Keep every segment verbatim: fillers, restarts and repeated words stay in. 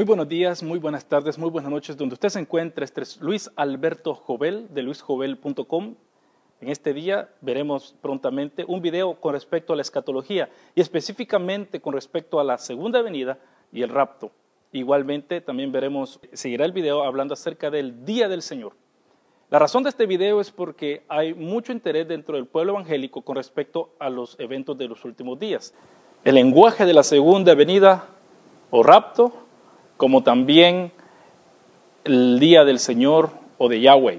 Muy buenos días, muy buenas tardes, muy buenas noches. Donde usted se encuentre, este es Luis Alberto Jovel de luis jovel punto com. En este día veremos prontamente un video con respecto a la escatología y específicamente con respecto a la segunda venida y el rapto. Igualmente también veremos, seguirá el video hablando acerca del Día del Señor. La razón de este video es porque hay mucho interés dentro del pueblo evangélico con respecto a los eventos de los últimos días. El lenguaje de la segunda venida o rapto, como también el Día del Señor o de Yahweh.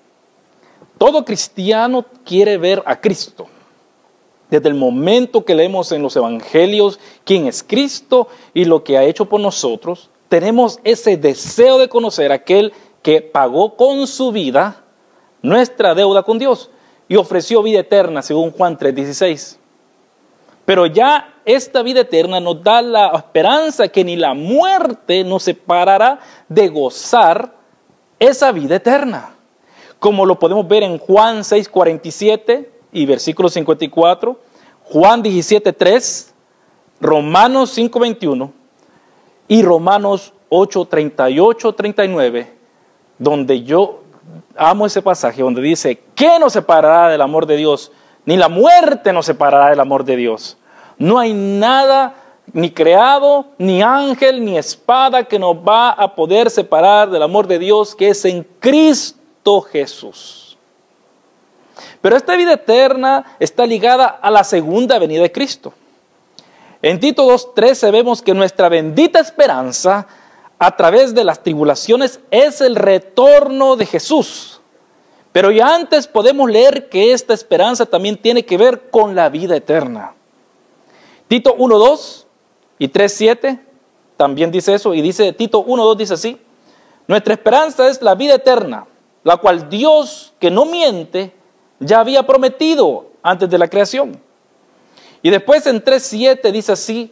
Todo cristiano quiere ver a Cristo. Desde el momento que leemos en los evangelios quién es Cristo y lo que ha hecho por nosotros, tenemos ese deseo de conocer a aquel que pagó con su vida nuestra deuda con Dios y ofreció vida eterna, según Juan tres dieciséis. Pero ya esta vida eterna nos da la esperanza que ni la muerte nos separará de gozar esa vida eterna. Como lo podemos ver en Juan seis cuarenta y siete y versículo cincuenta y cuatro, Juan diecisiete tres, Romanos cinco veintiuno y Romanos ocho treinta y ocho treinta y nueve, donde yo amo ese pasaje, donde dice, ¿qué nos separará del amor de Dios? Ni la muerte nos separará del amor de Dios. No hay nada, ni creado, ni ángel, ni espada que nos va a poder separar del amor de Dios que es en Cristo Jesús. Pero esta vida eterna está ligada a la segunda venida de Cristo. En Tito dos trece vemos que nuestra bendita esperanza a través de las tribulaciones es el retorno de Jesús. Pero ya antes podemos leer que esta esperanza también tiene que ver con la vida eterna. Tito uno dos y tres siete también dice eso, y dice Tito uno dos dice así: nuestra esperanza es la vida eterna, la cual Dios, que no miente, ya había prometido antes de la creación. Y después en tres siete dice así: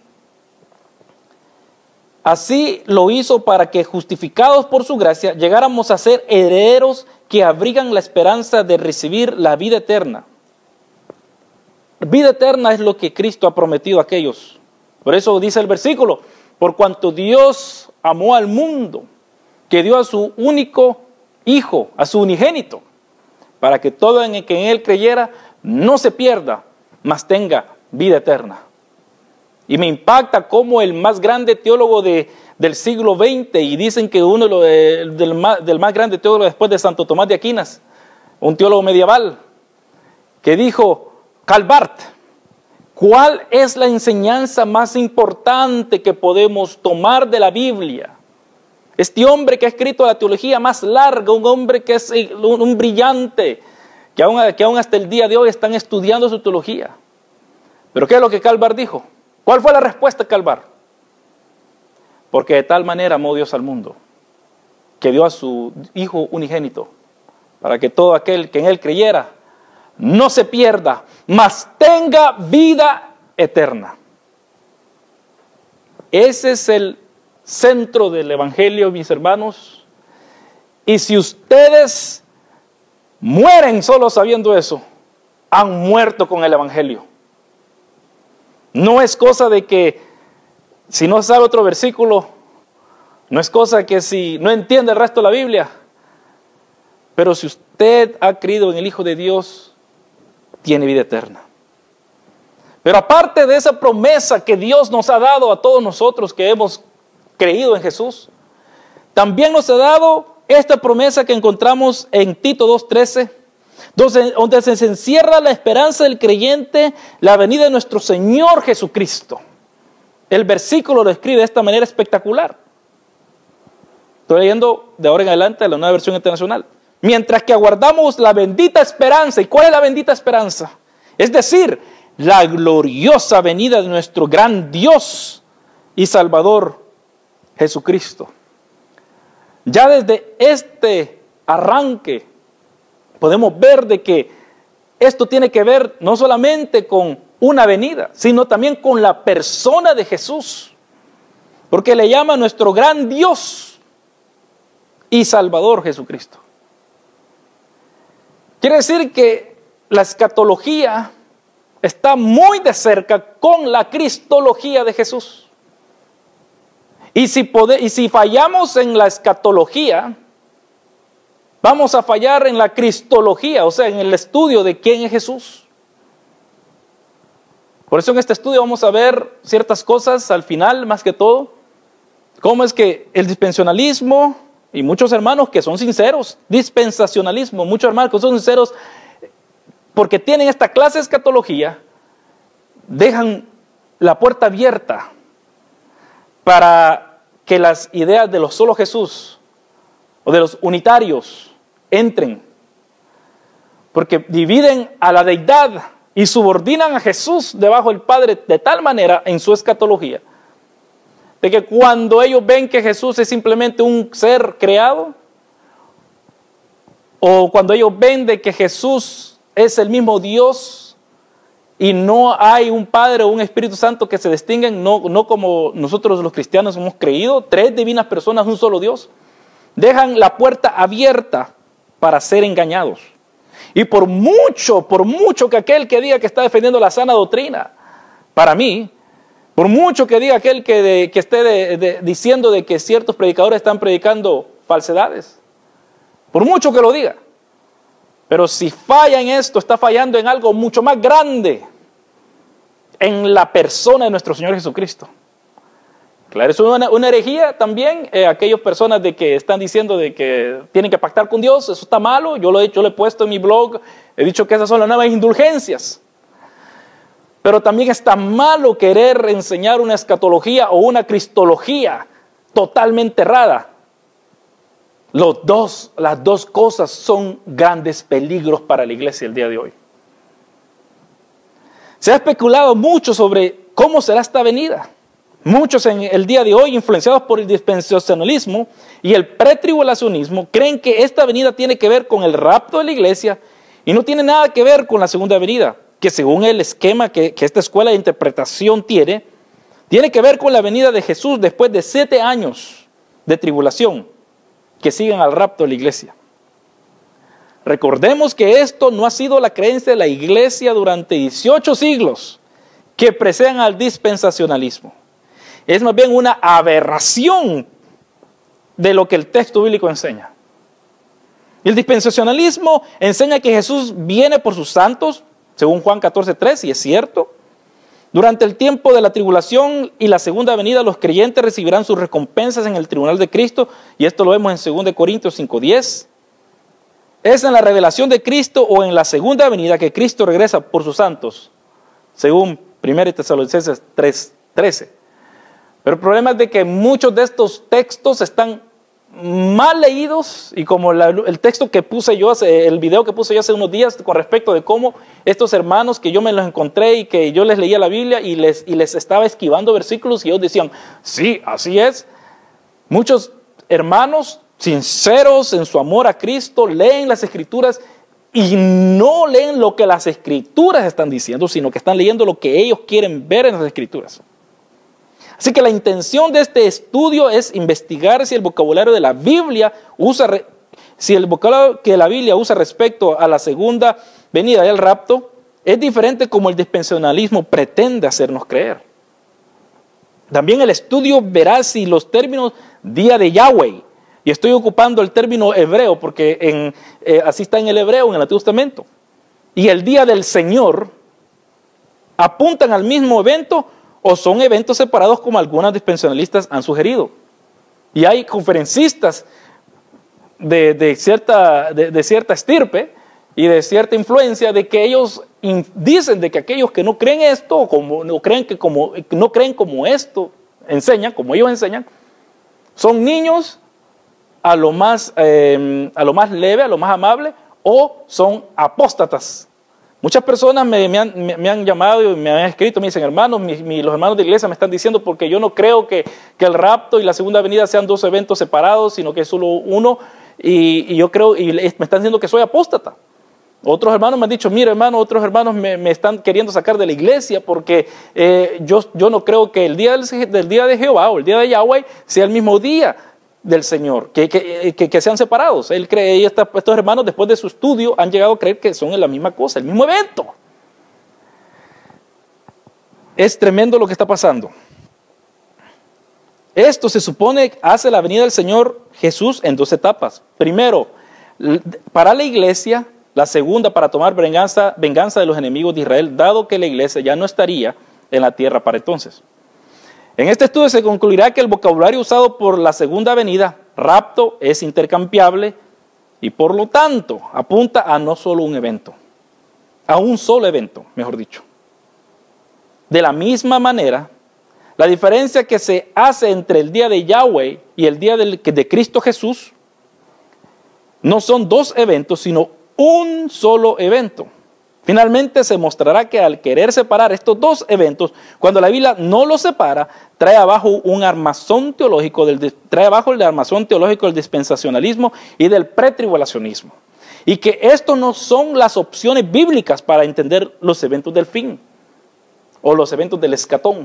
así lo hizo para que, justificados por su gracia, llegáramos a ser herederos que abrigan la esperanza de recibir la vida eterna. Vida eterna es lo que Cristo ha prometido a aquellos. Por eso dice el versículo: por cuanto Dios amó al mundo, que dio a su único Hijo, a su unigénito, para que todo en el que en Él creyera no se pierda, mas tenga vida eterna. Y me impacta cómo el más grande teólogo de, del siglo veinte, y dicen que uno de, del, más, del más grande teólogo después de Santo Tomás de Aquinas, un teólogo medieval, que dijo: Calvart, ¿cuál es la enseñanza más importante que podemos tomar de la Biblia? Este hombre que ha escrito la teología más larga, un hombre que es un, un brillante, que aún, que aún hasta el día de hoy están estudiando su teología. ¿Pero qué es lo que Calvart dijo? ¿Cuál fue la respuesta de Calvart? Porque de tal manera amó Dios al mundo, que dio a su Hijo unigénito, para que todo aquel que en Él creyera no se pierda, mas tenga vida eterna. Ese es el centro del evangelio, mis hermanos. Y si ustedes mueren solo sabiendo eso, han muerto con el evangelio. No es cosa de que si no sabe otro versículo, no es cosa que si no entiende el resto de la Biblia, pero si usted ha creído en el Hijo de Dios, tiene vida eterna. Pero aparte de esa promesa que Dios nos ha dado a todos nosotros que hemos creído en Jesús, también nos ha dado esta promesa que encontramos en Tito dos trece, donde, donde se encierra la esperanza del creyente, la venida de nuestro Señor Jesucristo. El versículo lo escribe de esta manera espectacular. Estoy leyendo de ahora en adelante la Nueva Versión Internacional. Mientras que aguardamos la bendita esperanza. ¿Y cuál es la bendita esperanza? Es decir, la gloriosa venida de nuestro gran Dios y Salvador Jesucristo. Ya desde este arranque podemos ver de que esto tiene que ver no solamente con una venida, sino también con la persona de Jesús. Porque le llama nuestro gran Dios y Salvador Jesucristo. Quiere decir que la escatología está muy de cerca con la cristología de Jesús. Y si, pode, y si fallamos en la escatología, vamos a fallar en la cristología, o sea, en el estudio de quién es Jesús. Por eso en este estudio vamos a ver ciertas cosas al final, más que todo. Cómo es que el dispensacionalismo, y muchos hermanos que son sinceros, dispensacionalismo, muchos hermanos que son sinceros, porque tienen esta clase de escatología, dejan la puerta abierta para que las ideas de los solo Jesús o de los unitarios entren, porque dividen a la deidad y subordinan a Jesús debajo del Padre de tal manera en su escatología, de que cuando ellos ven que Jesús es simplemente un ser creado, o cuando ellos ven de que Jesús es el mismo Dios y no hay un Padre o un Espíritu Santo que se distinguen, no, no como nosotros los cristianos hemos creído, tres divinas personas, un solo Dios, dejan la puerta abierta para ser engañados. Y por mucho, por mucho que aquel que diga que está defendiendo la sana doctrina, para mí, por mucho que diga aquel que, de, que esté de, de, diciendo de que ciertos predicadores están predicando falsedades, por mucho que lo diga, pero si falla en esto, está fallando en algo mucho más grande, en la persona de nuestro Señor Jesucristo. Claro, es una, una herejía también, eh, aquellas personas de que están diciendo de que tienen que pactar con Dios, eso está malo, yo lo he, yo lo he puesto en mi blog, he dicho que esas son las nuevas indulgencias. Pero también está malo querer enseñar una escatología o una cristología totalmente errada. Los dos, las dos cosas son grandes peligros para la iglesia el día de hoy. Se ha especulado mucho sobre cómo será esta venida. Muchos en el día de hoy, influenciados por el dispensacionalismo y el pretribulacionismo, creen que esta venida tiene que ver con el rapto de la iglesia y no tiene nada que ver con la segunda venida, que según el esquema que, que esta escuela de interpretación tiene, tiene que ver con la venida de Jesús después de siete años de tribulación que siguen al rapto de la iglesia. Recordemos que esto no ha sido la creencia de la iglesia durante dieciocho siglos que preceden al dispensacionalismo. Es más bien una aberración de lo que el texto bíblico enseña. El dispensacionalismo enseña que Jesús viene por sus santos, según Juan catorce tres, y es cierto. Durante el tiempo de la tribulación y la segunda venida, los creyentes recibirán sus recompensas en el tribunal de Cristo, y esto lo vemos en segunda Corintios cinco diez. Es en la revelación de Cristo o en la segunda venida que Cristo regresa por sus santos, según primera Tesalonicenses tres trece. Pero el problema es de que muchos de estos textos están mal leídos, y como la, el texto que puse yo, hace, el video que puse yo hace unos días con respecto de cómo estos hermanos que yo me los encontré y que yo les leía la Biblia y les, y les estaba esquivando versículos y ellos decían, sí, así es. Muchos hermanos sinceros en su amor a Cristo leen las Escrituras y no leen lo que las Escrituras están diciendo, sino que están leyendo lo que ellos quieren ver en las Escrituras. Así que la intención de este estudio es investigar si el vocabulario de la Biblia usa, si el vocabulario que la Biblia usa respecto a la segunda venida del rapto es diferente como el dispensacionalismo pretende hacernos creer. También el estudio verá si los términos día de Yahweh, y estoy ocupando el término hebreo porque en, eh, así está en el hebreo, en el Antiguo Testamento, y el día del Señor apuntan al mismo evento o son eventos separados como algunos dispensacionalistas han sugerido. Y hay conferencistas de, de, cierta, de, de cierta estirpe y de cierta influencia de que ellos in, dicen de que aquellos que no creen esto, como, no, creen que como, no creen como esto enseñan, como ellos enseñan, son niños a lo más, eh, a lo más leve, a lo más amable, o son apóstatas. Muchas personas me, me, han, me, me han llamado y me han escrito, me dicen, hermanos, mi, mi, los hermanos de iglesia me están diciendo porque yo no creo que, que el rapto y la segunda venida sean dos eventos separados, sino que es solo uno, y, y yo creo, y me están diciendo que soy apóstata. Otros hermanos me han dicho, mira hermano, otros hermanos me, me están queriendo sacar de la iglesia porque eh, yo, yo no creo que el día del, del día de Jehová o el día de Yahweh sea el mismo día del Señor, que, que, que, que sean separados. Él cree, y esta, estos hermanos después de su estudio han llegado a creer que son la misma cosa, el mismo evento. Es tremendo lo que está pasando. Esto se supone hace la venida del Señor Jesús en dos etapas. Primero, para la iglesia, la segunda para tomar venganza, venganza de los enemigos de Israel, dado que la iglesia ya no estaría en la tierra para entonces. En este estudio se concluirá que el vocabulario usado por la segunda venida, rapto, es intercambiable y por lo tanto apunta a no solo un evento, a un solo evento, mejor dicho. De la misma manera, la diferencia que se hace entre el día de Yahweh y el día de, de Cristo Jesús no son dos eventos, sino un solo evento. Finalmente se mostrará que al querer separar estos dos eventos, cuando la Biblia no los separa, trae abajo un armazón teológico, del, trae abajo el armazón teológico del dispensacionalismo y del pretribulacionismo. Y que estos no son las opciones bíblicas para entender los eventos del fin o los eventos del escatón.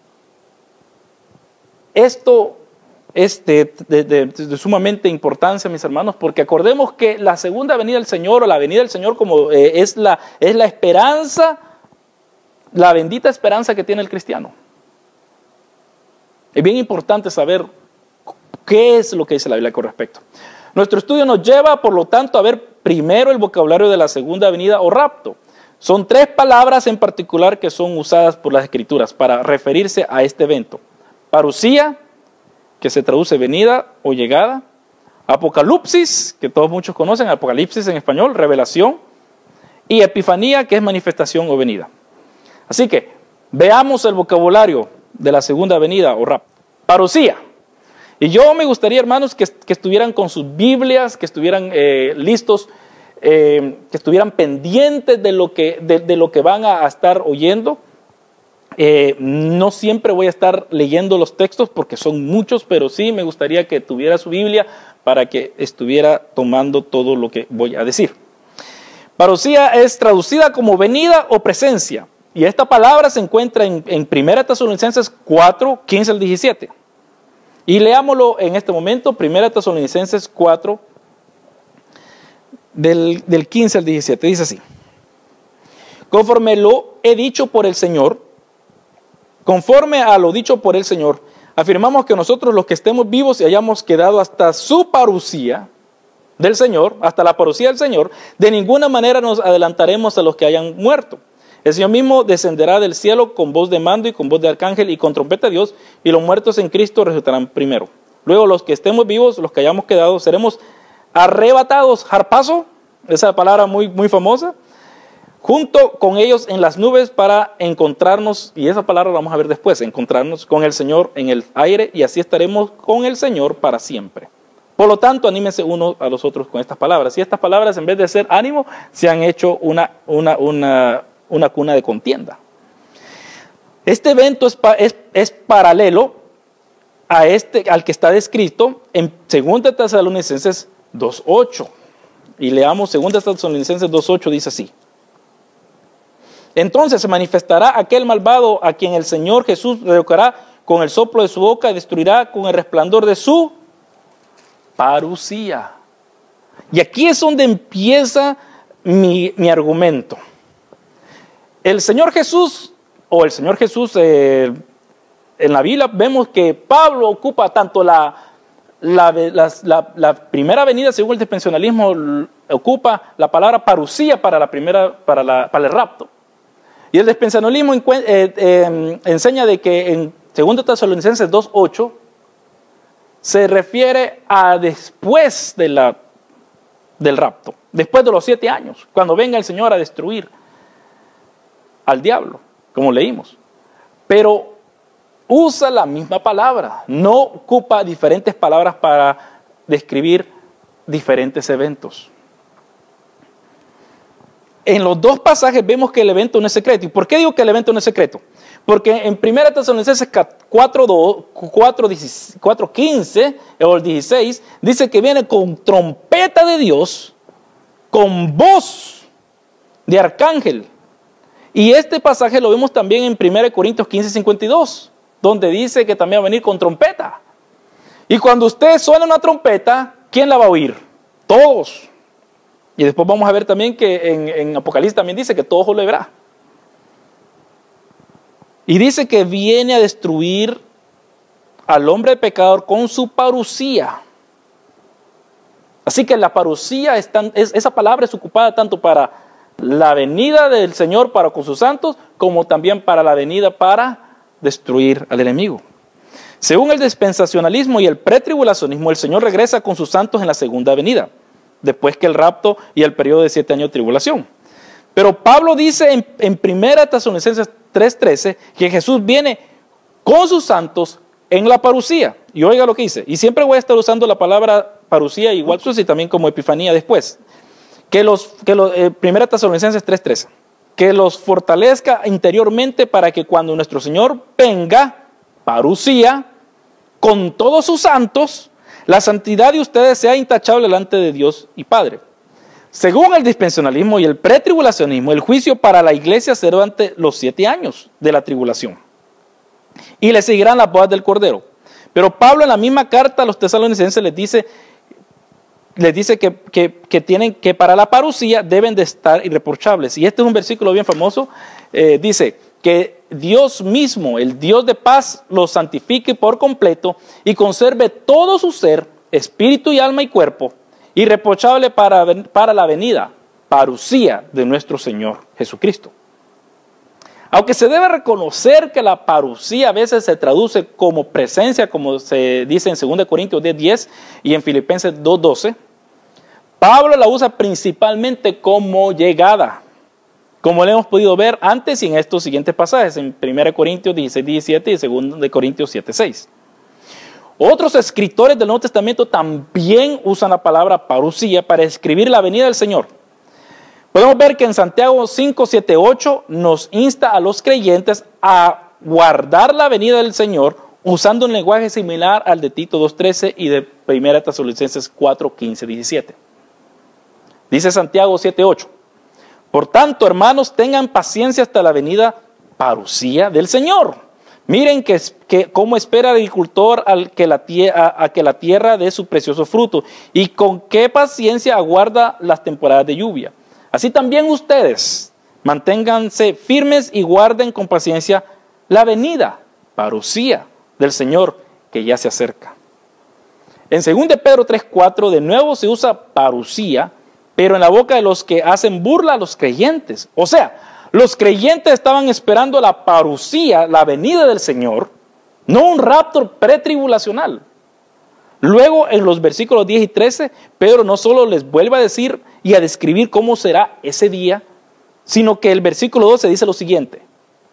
Esto es de, de, de, de sumamente importancia, mis hermanos, porque acordemos que la segunda venida del Señor o la venida del Señor como eh, es, la, es la esperanza, la bendita esperanza que tiene el cristiano. Es bien importante saber qué es lo que dice la Biblia con respecto. Nuestro estudio nos lleva, por lo tanto, a ver primero el vocabulario de la segunda venida o rapto. Son tres palabras en particular que son usadas por las Escrituras para referirse a este evento. Parusía, que se traduce venida o llegada. Apocalipsis, que todos muchos conocen, Apocalipsis en español, revelación. Y epifanía, que es manifestación o venida. Así que, veamos el vocabulario de la segunda venida o rapto. Parusía. Y yo me gustaría, hermanos, que, que estuvieran con sus Biblias, que estuvieran eh, listos, eh, que estuvieran pendientes de lo que, de, de lo que van a, a estar oyendo. Eh, no siempre voy a estar leyendo los textos porque son muchos, pero sí me gustaría que tuviera su Biblia para que estuviera tomando todo lo que voy a decir. Parusía es traducida como venida o presencia, y esta palabra se encuentra en, en primera Tesalonicenses cuatro, quince al diecisiete. Y leámoslo en este momento, primera Tesalonicenses cuatro, del, del quince al diecisiete, dice así: conforme lo he dicho por el Señor, Conforme a lo dicho por el Señor, afirmamos que nosotros los que estemos vivos y hayamos quedado hasta su parusía del Señor, hasta la parusía del Señor, de ninguna manera nos adelantaremos a los que hayan muerto. El Señor mismo descenderá del cielo con voz de mando y con voz de arcángel y con trompeta de Dios, y los muertos en Cristo resucitarán primero. Luego los que estemos vivos, los que hayamos quedado, seremos arrebatados, harpazo, esa palabra muy, muy famosa, junto con ellos en las nubes para encontrarnos, y esa palabra la vamos a ver después, encontrarnos con el Señor en el aire, y así estaremos con el Señor para siempre. Por lo tanto, anímense unos a los otros con estas palabras. Y estas palabras, en vez de ser ánimo, se han hecho una, una, una, una cuna de contienda. Este evento es, es, es paralelo a este, al que está descrito en segunda Tesalonicenses dos ocho. Y leamos segunda Tesalonicenses dos ocho, dice así: entonces se manifestará aquel malvado a quien el Señor Jesús revocará con el soplo de su boca y destruirá con el resplandor de su parusía. Y aquí es donde empieza mi, mi argumento. El Señor Jesús, o el Señor Jesús, eh, en la Biblia vemos que Pablo ocupa tanto la, la, la, la, la primera venida, según el dispensacionalismo, ocupa la palabra parusía para, la primera, para, la, para el rapto. Y el dispensacionalismo eh, eh, enseña de que en segunda Tesalonicenses dos ocho se refiere a después de la, del rapto, después de los siete años, cuando venga el Señor a destruir al diablo, como leímos. Pero usa la misma palabra, no ocupa diferentes palabras para describir diferentes eventos. En los dos pasajes vemos que el evento no es secreto. ¿Y por qué digo que el evento no es secreto? Porque en primera Tesalonicenses cuatro quince o el dieciséis dice que viene con trompeta de Dios, con voz de arcángel. Y este pasaje lo vemos también en primera Corintios quince cincuenta y dos, donde dice que también va a venir con trompeta. Y cuando usted suena una trompeta, ¿quién la va a oír? Todos. Y después vamos a ver también que en, en Apocalipsis también dice que todo ojo lo verá. Y dice que viene a destruir al hombre pecador con su parucía. Así que la parucía, es tan, es, esa palabra es ocupada tanto para la venida del Señor para con sus santos, como también para la venida para destruir al enemigo. Según el dispensacionalismo y el pretribulacionismo, el Señor regresa con sus santos en la segunda venida, después que el rapto y el periodo de siete años de tribulación. Pero Pablo dice en, en primera Tesalonicenses tres trece que Jesús viene con sus santos en la parucía. Y oiga lo que dice, y siempre voy a estar usando la palabra parucía igual y también como epifanía después. Que los, que los eh, primera Tesalonicenses tres trece, que los fortalezca interiormente para que cuando nuestro Señor venga, parucía, con todos sus santos, la santidad de ustedes sea intachable delante de Dios y Padre. Según el dispensacionalismo y el pretribulacionismo, el juicio para la iglesia será durante los siete años de la tribulación. Y le seguirán las bodas del Cordero. Pero Pablo en la misma carta a los tesalonicenses les dice, les dice que, que, que, tienen, que para la parucía deben de estar irreprochables. Y este es un versículo bien famoso. Eh, dice que Dios mismo, el Dios de paz, los santifique por completo y conserve todo su ser, espíritu y alma y cuerpo, irreprochable para, para la venida, parucía de nuestro Señor Jesucristo. Aunque se debe reconocer que la parucía a veces se traduce como presencia, como se dice en segunda Corintios diez diez y en Filipenses dos doce, Pablo la usa principalmente como llegada, como le hemos podido ver antes y en estos siguientes pasajes, en primera Corintios dieciséis diecisiete y segunda Corintios siete seis. Otros escritores del Nuevo Testamento también usan la palabra parucía para describir la venida del Señor. Podemos ver que en Santiago cinco siete ocho nos insta a los creyentes a guardar la venida del Señor usando un lenguaje similar al de Tito dos trece y de primera Tesalonicenses cuatro quince diecisiete. Dice Santiago siete ocho, por tanto, hermanos, tengan paciencia hasta la venida parucía del Señor. Miren que, que cómo espera el agricultor al que la a, a que la tierra dé su precioso fruto y con qué paciencia aguarda las temporadas de lluvia. Así también ustedes manténganse firmes y guarden con paciencia la venida, parucía del Señor que ya se acerca. En segunda Pedro tres cuatro de nuevo se usa parucía, pero en la boca de los que hacen burla a los creyentes. O sea, los creyentes estaban esperando la parucía, la venida del Señor, no un rapto pretribulacional. Luego, en los versículos diez y trece, Pedro no solo les vuelve a decir y a describir cómo será ese día, sino que el versículo doce dice lo siguiente.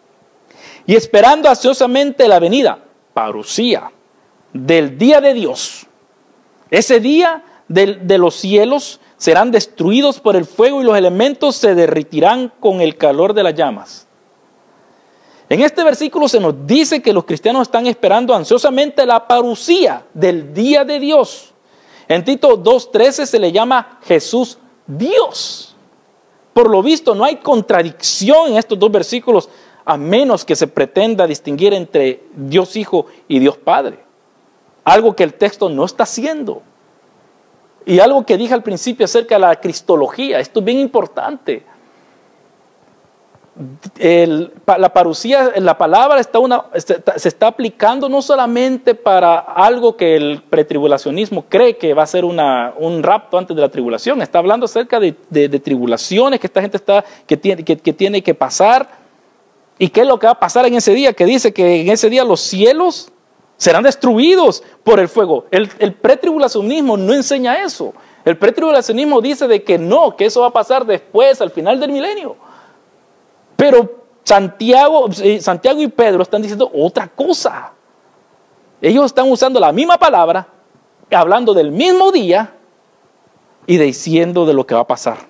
Y esperando ansiosamente la venida, parucía, del día de Dios. Ese día de, de los cielos serán destruidos por el fuego y los elementos se derritirán con el calor de las llamas. En este versículo se nos dice que los cristianos están esperando ansiosamente la parucía del día de Dios. En Tito dos trece se le llama Jesús Dios. Por lo visto no hay contradicción en estos dos versículos a menos que se pretenda distinguir entre Dios Hijo y Dios Padre. Algo que el texto no está haciendo. Y algo que dije al principio acerca de la cristología, esto es bien importante. El, la parucía, la palabra está una, se está aplicando no solamente para algo que el pretribulacionismo cree que va a ser una, un rapto antes de la tribulación. Está hablando acerca de, de, de tribulaciones que esta gente está, que tiene, que, que tiene que pasar. ¿Y qué es lo que va a pasar en ese día? Que dice que en ese día los cielos serán destruidos por el fuego. El, el pretribulacionismo no enseña eso. El pretribulacionismo dice de que no, que eso va a pasar después, al final del milenio. Pero Santiago, Santiago y Pedro están diciendo otra cosa. Ellos están usando la misma palabra, hablando del mismo día y diciendo de lo que va a pasar.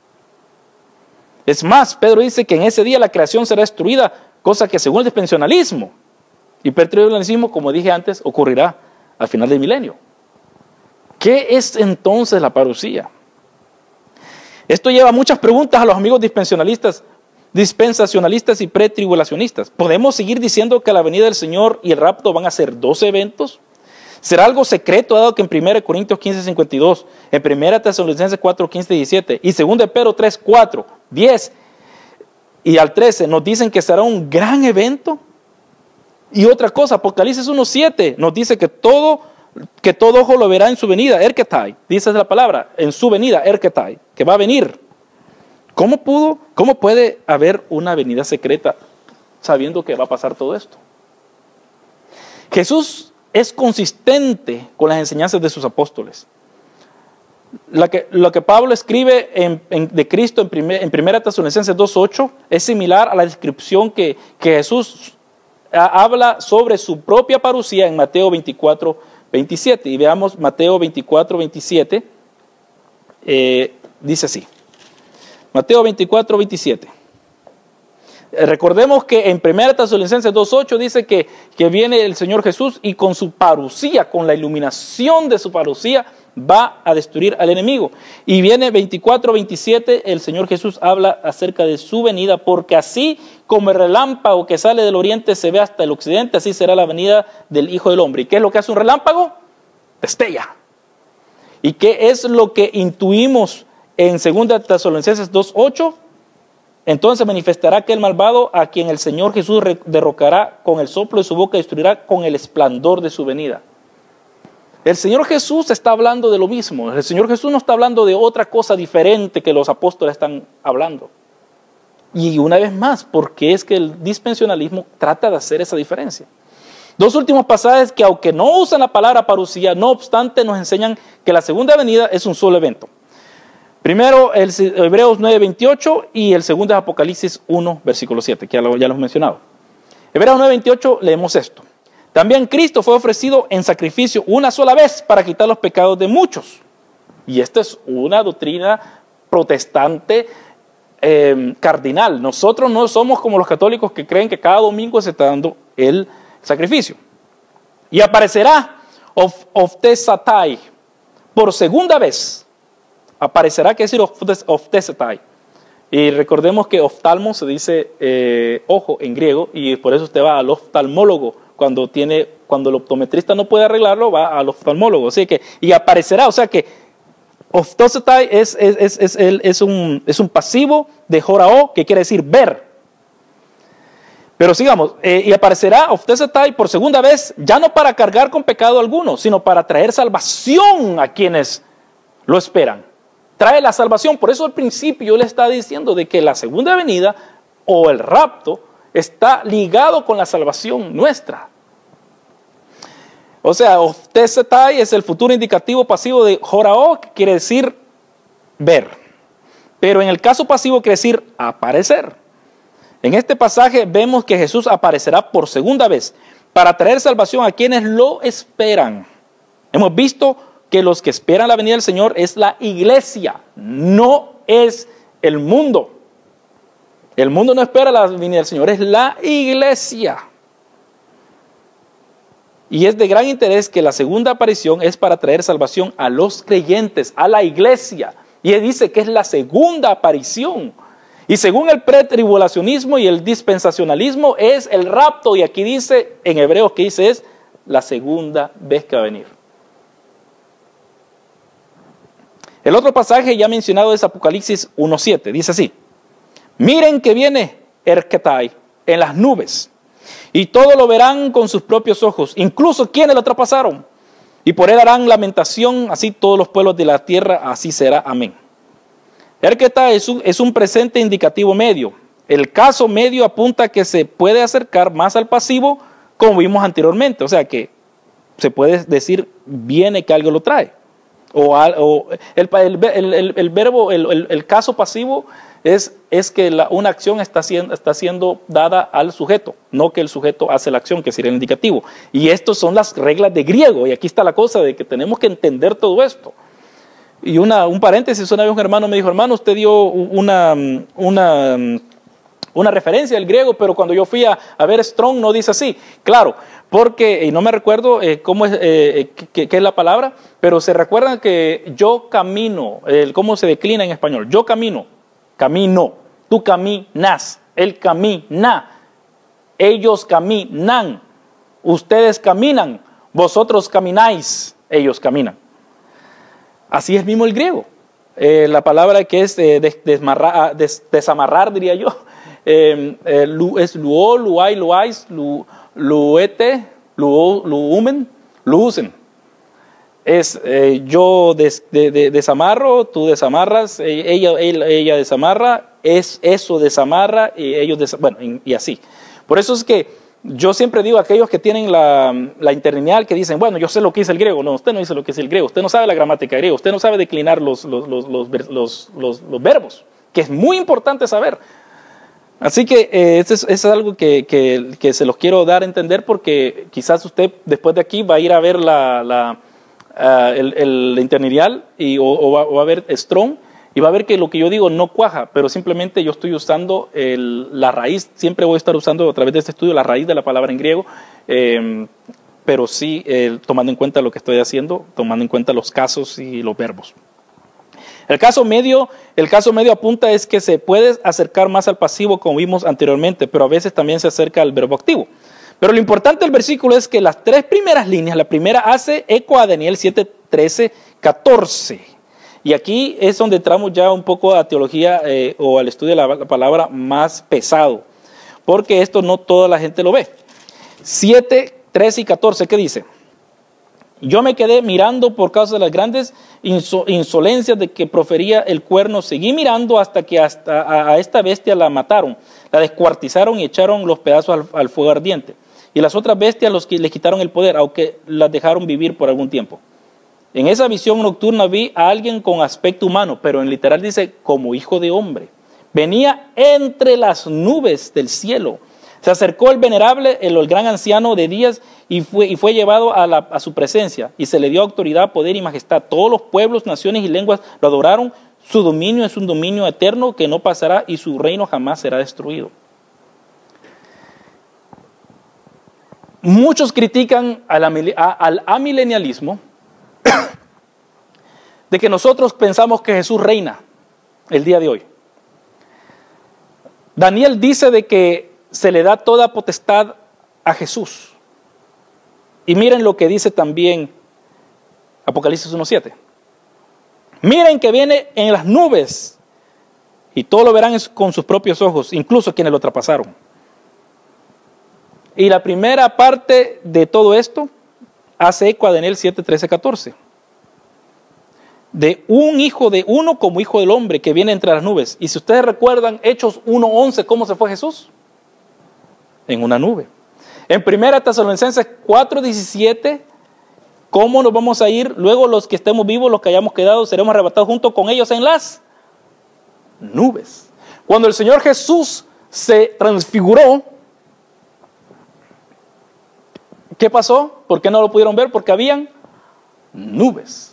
Es más, Pedro dice que en ese día la creación será destruida, cosa que según el dispensacionalismo y pretribulacionismo, como dije antes, ocurrirá al final del milenio. ¿Qué es entonces la parucía? Esto lleva muchas preguntas a los amigos dispensacionalistas, dispensacionalistas y pretribulacionistas. ¿Podemos seguir diciendo que la venida del Señor y el rapto van a ser dos eventos? ¿Será algo secreto dado que en primera Corintios quince cincuenta y dos, en primera Tesalonicenses cuatro quince diecisiete y segunda Pedro tres cuatro, diez y al trece nos dicen que será un gran evento? Y otra cosa, Apocalipsis uno siete nos dice que todo, que todo ojo lo verá en su venida, Erketai, dice la palabra, en su venida, Erketai, que va a venir. ¿Cómo pudo, cómo puede haber una venida secreta sabiendo que va a pasar todo esto? Jesús es consistente con las enseñanzas de sus apóstoles. Lo que, lo que Pablo escribe en, en, de Cristo en, primer, en primera Tesalonicenses dos ocho es similar a la descripción que, que Jesús a, habla sobre su propia parucía en Mateo veinticuatro veintisiete. Y veamos Mateo veinticuatro veintisiete, eh, dice así. Mateo veinticuatro veintisiete. Eh, recordemos que en primera Tesalonicenses dos ocho dice que, que viene el Señor Jesús y con su parucía, con la iluminación de su parucía, va a destruir al enemigo. Y viene veinticuatro veintisiete, el Señor Jesús habla acerca de su venida, porque así como el relámpago que sale del oriente se ve hasta el occidente, así será la venida del Hijo del Hombre. ¿Y qué es lo que hace un relámpago? Destella. ¿Y qué es lo que intuimos en segunda Tesalonicenses dos ocho? Entonces manifestará aquel malvado a quien el Señor Jesús derrocará con el soplo de su boca y destruirá con el esplendor de su venida. El Señor Jesús está hablando de lo mismo. El Señor Jesús no está hablando de otra cosa diferente que los apóstoles están hablando. Y una vez más, porque es que el dispensacionalismo trata de hacer esa diferencia. Dos últimos pasajes que, aunque no usan la palabra parucía, no obstante nos enseñan que la segunda venida es un solo evento. Primero, el Hebreos nueve veintiocho y el segundo es Apocalipsis uno, versículo siete, que ya lo, ya lo hemos mencionado. Hebreos nueve veintiocho, leemos esto. También Cristo fue ofrecido en sacrificio una sola vez para quitar los pecados de muchos. Y esta es una doctrina protestante eh, cardinal. Nosotros no somos como los católicos que creen que cada domingo se está dando el sacrificio. Y aparecerá of, oftesatai por segunda vez. Aparecerá, ¿qué decir oftesatai? Y recordemos que oftalmo se dice eh, ojo en griego, y por eso usted va al oftalmólogo. Cuando, tiene, cuando el optometrista no puede arreglarlo, va al oftalmólogo. Así que, y aparecerá, o sea que oftosetai es, es, es, es, es, es, un, es un pasivo de jorao, que quiere decir ver. Pero sigamos, eh, y aparecerá oftosetai por segunda vez, ya no para cargar con pecado alguno, sino para traer salvación a quienes lo esperan. Trae la salvación. Por eso al principio yo le estaba diciendo de que la segunda venida o el rapto está ligado con la salvación nuestra. O sea, oftesetai es el futuro indicativo pasivo de jorao, que quiere decir ver. Pero en el caso pasivo quiere decir aparecer. En este pasaje vemos que Jesús aparecerá por segunda vez para traer salvación a quienes lo esperan. Hemos visto que los que esperan la venida del Señor es la iglesia, no es el mundo. El mundo no espera la venida del Señor, es la iglesia. Y es de gran interés que la segunda aparición es para traer salvación a los creyentes, a la iglesia. Y él dice que es la segunda aparición. Y según el pretribulacionismo y el dispensacionalismo es el rapto. Y aquí dice, en Hebreos que dice es la segunda vez que va a venir. El otro pasaje ya mencionado es Apocalipsis uno siete. Dice así. Miren que viene Erketai en las nubes, y todo lo verán con sus propios ojos, incluso quienes lo traspasaron, y por él harán lamentación, así todos los pueblos de la tierra, así será. Amén. Erketai es un, es un presente indicativo medio. El caso medio apunta a que se puede acercar más al pasivo, como vimos anteriormente, o sea que se puede decir viene que algo lo trae. O, o el, el, el, el verbo, el, el, el caso pasivo es, es que la, una acción está siendo, está siendo dada al sujeto, no que el sujeto hace la acción, que sería el indicativo. Y estas son las reglas de griego, y aquí está la cosa de que tenemos que entender todo esto. Y una, un paréntesis, una vez un hermano me dijo, hermano, usted dio una, una, una referencia del griego, pero cuando yo fui a, a ver Strong no dice así. Claro, porque, y no me recuerdo eh, cómo es, eh, qué, qué es la palabra, pero se recuerdan que yo camino, eh, cómo se declina en español, yo camino, camino, tú caminas, él camina, ellos caminan, ustedes caminan, vosotros camináis, ellos caminan. Así es mismo el griego. Eh, la palabra que es eh, des, desmarra, des, desamarrar, diría yo, eh, eh, es luo, luai, luais, lu, luete, lu, luumen, luusen. Es eh, yo des, de, de, desamarro, tú desamarras, ella, ella, ella desamarra, es eso desamarra y ellos desamarran, bueno, y, y así. Por eso es que yo siempre digo a aquellos que tienen la, la interlineal, que dicen, bueno, yo sé lo que dice el griego. No, usted no dice lo que dice el griego, usted no sabe la gramática griega, usted no sabe declinar los, los, los, los, los, los, los verbos, que es muy importante saber. Así que eh, eso, es, eso es algo que, que, que se los quiero dar a entender, porque quizás usted después de aquí va a ir a ver la... la Uh, el, el interlineal y, o, o, va, o va a ver strong y va a ver que lo que yo digo no cuaja, pero simplemente yo estoy usando el, la raíz, siempre voy a estar usando a través de este estudio la raíz de la palabra en griego, eh, pero sí eh, tomando en cuenta lo que estoy haciendo, tomando en cuenta los casos y los verbos. El caso medio, el caso medio apunta es que se puede acercar más al pasivo como vimos anteriormente, pero a veces también se acerca al verbo activo. Pero lo importante del versículo es que las tres primeras líneas, la primera hace eco a Daniel siete, trece, catorce. Y aquí es donde entramos ya un poco a teología eh, o al estudio de la, la palabra más pesado, porque esto no toda la gente lo ve. siete, trece y catorce, ¿qué dice? Yo me quedé mirando por causa de las grandes inso, insolencias de que profería el cuerno. Seguí mirando hasta que hasta a, a esta bestia la mataron, la descuartizaron y echaron los pedazos al, al fuego ardiente. Y las otras bestias los que les quitaron el poder, aunque las dejaron vivir por algún tiempo. En esa visión nocturna vi a alguien con aspecto humano, pero en literal dice como hijo de hombre. Venía entre las nubes del cielo. Se acercó el venerable, el, el gran anciano de días, y fue, y fue llevado a, la, a su presencia. Y se le dio autoridad, poder y majestad. Todos los pueblos, naciones y lenguas lo adoraron. Su dominio es un dominio eterno que no pasará y su reino jamás será destruido. Muchos critican al, al amilenialismo de que nosotros pensamos que Jesús reina el día de hoy. Daniel dice de que se le da toda potestad a Jesús. Y miren lo que dice también Apocalipsis uno siete. Miren que viene en las nubes y todo lo verán con sus propios ojos, incluso quienes lo traspasaron. Y la primera parte de todo esto hace eco a Daniel siete, trece, catorce. De un hijo de uno como hijo del hombre que viene entre las nubes. Y si ustedes recuerdan Hechos uno, once, ¿cómo se fue Jesús? En una nube. En primera Tesalonicenses cuatro, diecisiete, ¿cómo nos vamos a ir? Luego los que estemos vivos, los que hayamos quedado, seremos arrebatados junto con ellos en las nubes. Cuando el Señor Jesús se transfiguró, ¿qué pasó? ¿Por qué no lo pudieron ver? Porque habían nubes.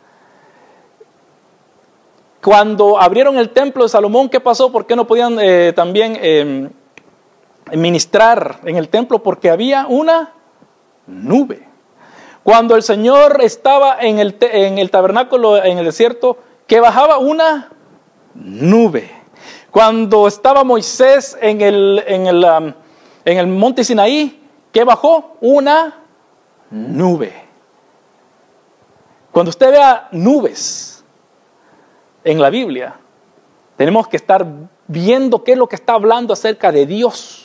Cuando abrieron el templo de Salomón, ¿qué pasó? ¿Por qué no podían eh, también eh, ministrar en el templo? Porque había una nube. Cuando el Señor estaba en el, en el tabernáculo en el desierto, ¿qué bajaba? Una nube. Cuando estaba Moisés en el, en el, um, en el monte Sinaí, ¿qué bajó? Una nube. Cuando usted vea nubes en la Biblia, tenemos que estar viendo qué es lo que está hablando acerca de Dios.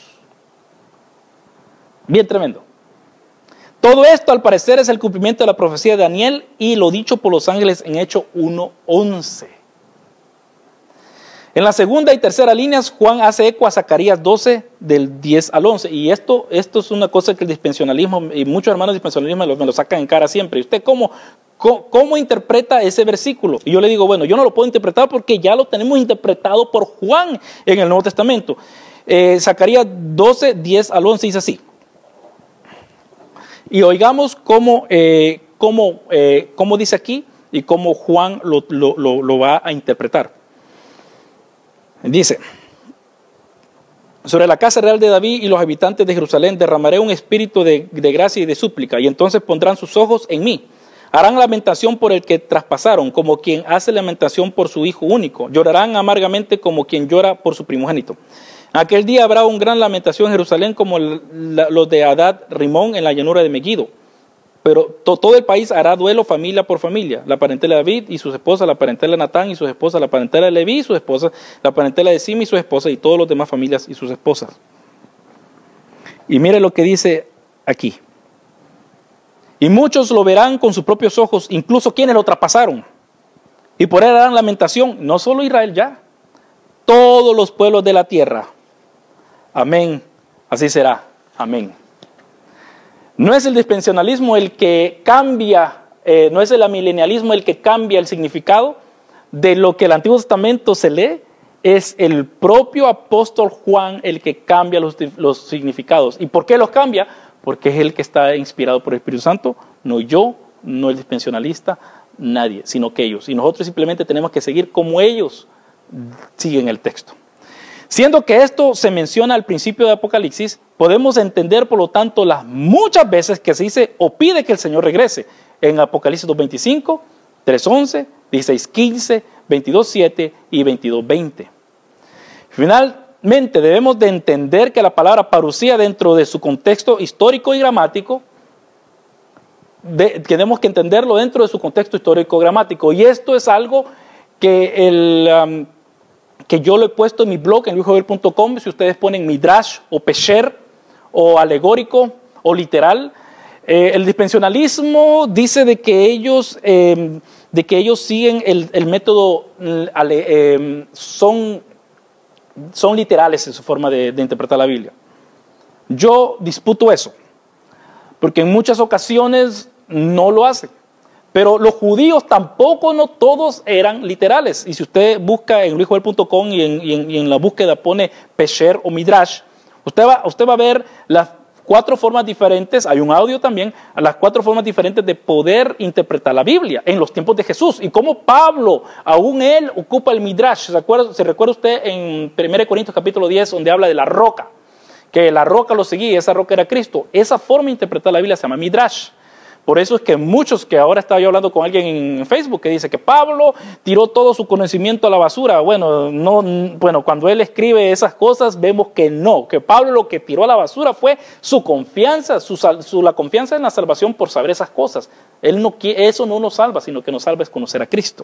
Bien tremendo. Todo esto al parecer es el cumplimiento de la profecía de Daniel y lo dicho por los ángeles en Hechos uno, once. En la segunda y tercera líneas, Juan hace eco a Zacarías doce, del diez al once. Y esto, esto es una cosa que el dispensacionalismo, y muchos hermanos del dispensacionalismo me lo, me lo sacan en cara siempre. ¿Y usted cómo, cómo, cómo interpreta ese versículo? Y yo le digo, bueno, yo no lo puedo interpretar porque ya lo tenemos interpretado por Juan en el Nuevo Testamento. Eh, Zacarías doce, diez al once dice así. Y oigamos cómo, eh, cómo, eh, cómo dice aquí y cómo Juan lo, lo, lo, lo va a interpretar. Dice, sobre la casa real de David y los habitantes de Jerusalén derramaré un espíritu de, de gracia y de súplica, y entonces pondrán sus ojos en mí. Harán lamentación por el que traspasaron, como quien hace lamentación por su hijo único. Llorarán amargamente como quien llora por su primogénito. Aquel día habrá una gran lamentación en Jerusalén como los de Hadad Rimón en la llanura de Megiddo. Pero to, todo el país hará duelo familia por familia. La parentela de David y sus esposas, la parentela de Natán y sus esposas, la parentela de Leví y sus esposas, la parentela de Simi y sus esposas y todos los demás familias y sus esposas. Y mire lo que dice aquí. Y muchos lo verán con sus propios ojos, incluso quienes lo traspasaron. Y por él harán lamentación, no solo Israel ya, todos los pueblos de la tierra. Amén, así será, amén. No es el dispensacionalismo el que cambia, eh, no es el amilenialismo el que cambia el significado de lo que el Antiguo Testamento se lee, es el propio apóstol Juan el que cambia los, los significados. ¿Y por qué los cambia? Porque es el que está inspirado por el Espíritu Santo, no yo, no el dispensacionalista, nadie, sino que ellos. Y nosotros simplemente tenemos que seguir como ellos siguen el texto. Siendo que esto se menciona al principio de Apocalipsis, podemos entender, por lo tanto, las muchas veces que se dice o pide que el Señor regrese. En Apocalipsis dos veinticinco, tres once, dieciséis quince, veintidós siete y veintidós veinte. Finalmente, debemos de entender que la palabra parusía, dentro de su contexto histórico y gramático, de, tenemos que entenderlo dentro de su contexto histórico y gramático. Y esto es algo que el... Um, que yo lo he puesto en mi blog en luis jovel punto com. Si ustedes ponen midrash o pesher o alegórico o literal, eh, el dispensacionalismo dice de que ellos, eh, de que ellos siguen el, el método, eh, son, son literales en su forma de, de interpretar la Biblia. Yo disputo eso, porque en muchas ocasiones no lo hacen. Pero los judíos tampoco, no todos eran literales. Y si usted busca en luis jovel punto com y en, y, en, y en la búsqueda pone pesher o midrash, usted va, usted va a ver las cuatro formas diferentes, hay un audio también, a las cuatro formas diferentes de poder interpretar la Biblia en los tiempos de Jesús. Y cómo Pablo, aún él, ocupa el midrash. ¿Se acuerda, se recuerda usted en primera de Corintios capítulo diez, donde habla de la roca? Que la roca lo seguía y esa roca era Cristo. Esa forma de interpretar la Biblia se llama midrash. Por eso es que muchos, que ahora estaba yo hablando con alguien en Facebook que dice que Pablo tiró todo su conocimiento a la basura. Bueno, no, bueno, cuando él escribe esas cosas vemos que no, que Pablo lo que tiró a la basura fue su confianza, su, su, la confianza en la salvación por saber esas cosas. Él no, eso no nos salva, sino que nos salva es conocer a Cristo.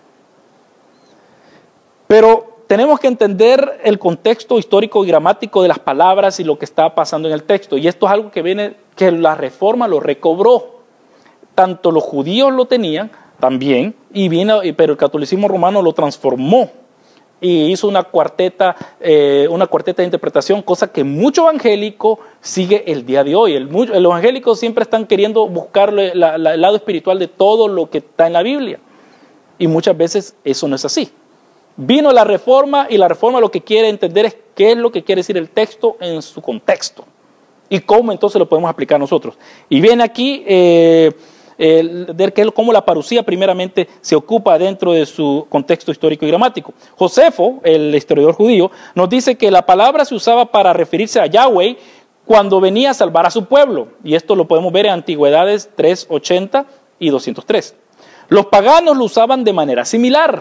Pero tenemos que entender el contexto histórico y gramático de las palabras y lo que está pasando en el texto. Y esto es algo que viene, que la Reforma lo recobró. Tanto los judíos lo tenían también, y vino, pero el catolicismo romano lo transformó y hizo una cuarteta, eh, una cuarteta de interpretación, cosa que mucho evangélico sigue el día de hoy. El, el evangélico siempre están queriendo buscar la, la, el lado espiritual de todo lo que está en la Biblia, y muchas veces eso no es así. Vino la Reforma, y la Reforma lo que quiere entender es qué es lo que quiere decir el texto en su contexto y cómo entonces lo podemos aplicar nosotros. Y viene aquí eh, el, de que cómo la parusía primeramente se ocupa dentro de su contexto histórico y gramático. Josefo, el historiador judío, nos dice que la palabra se usaba para referirse a Yahweh cuando venía a salvar a su pueblo, y esto lo podemos ver en Antigüedades tres ochenta y doscientos tres. Los paganos lo usaban de manera similar.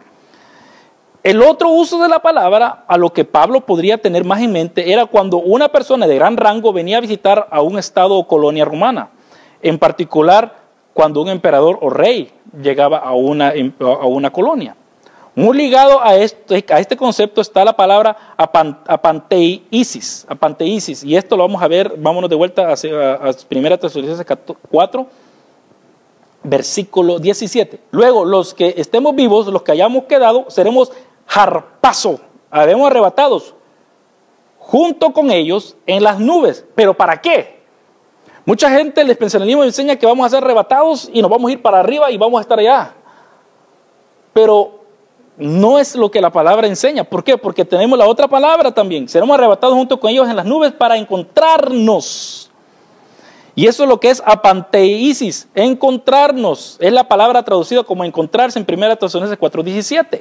El otro uso de la palabra, a lo que Pablo podría tener más en mente, era cuando una persona de gran rango venía a visitar a un estado o colonia romana, en particular cuando un emperador o rey llegaba a una, a una colonia. Muy ligado a este, a este concepto está la palabra apanteisis, apanteisis, y esto lo vamos a ver, vámonos de vuelta a, a, a primera Tesalonicenses cuatro, versículo diecisiete. Luego, los que estemos vivos, los que hayamos quedado, seremos harpazo, haremos arrebatados junto con ellos en las nubes. ¿Pero para qué? Mucha gente, el dispensacionalismo enseña que vamos a ser arrebatados y nos vamos a ir para arriba y vamos a estar allá. Pero no es lo que la palabra enseña. ¿Por qué? Porque tenemos la otra palabra también. Seremos arrebatados junto con ellos en las nubes para encontrarnos. Y eso es lo que es apanteisis, encontrarnos. Es la palabra traducida como encontrarse en primera Tesalonicenses cuatro diecisiete.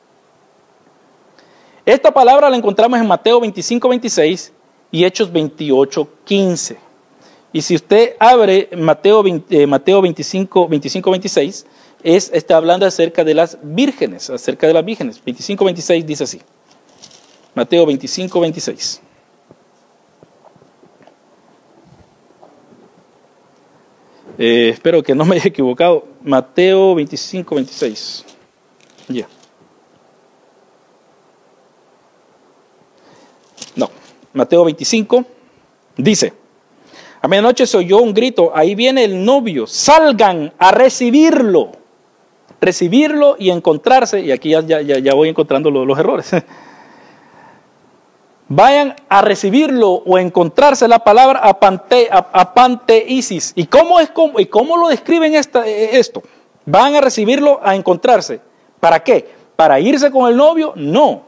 Esta palabra la encontramos en Mateo veinticinco veintiséis y Hechos veintiocho quince. Y si usted abre Mateo, veinte, eh, Mateo veinticinco veintiséis, es, está hablando acerca de las vírgenes, acerca de las vírgenes. veinticinco veintiséis dice así. Mateo veinticinco veintiséis. Eh, espero que no me haya equivocado. Mateo veinticinco veintiséis. Ya. Yeah. No, Mateo veinticinco, Dice, a medianoche se oyó un grito, ahí viene el novio, salgan a recibirlo. Recibirlo y encontrarse, y aquí ya, ya, ya voy encontrando los, los errores. Vayan a recibirlo o encontrarse, la palabra apante, apanteisis. ¿Y cómo, es, cómo, ¿Y cómo lo describen esta, esto? Van a recibirlo, a encontrarse. ¿Para qué? ¿Para irse con el novio? No.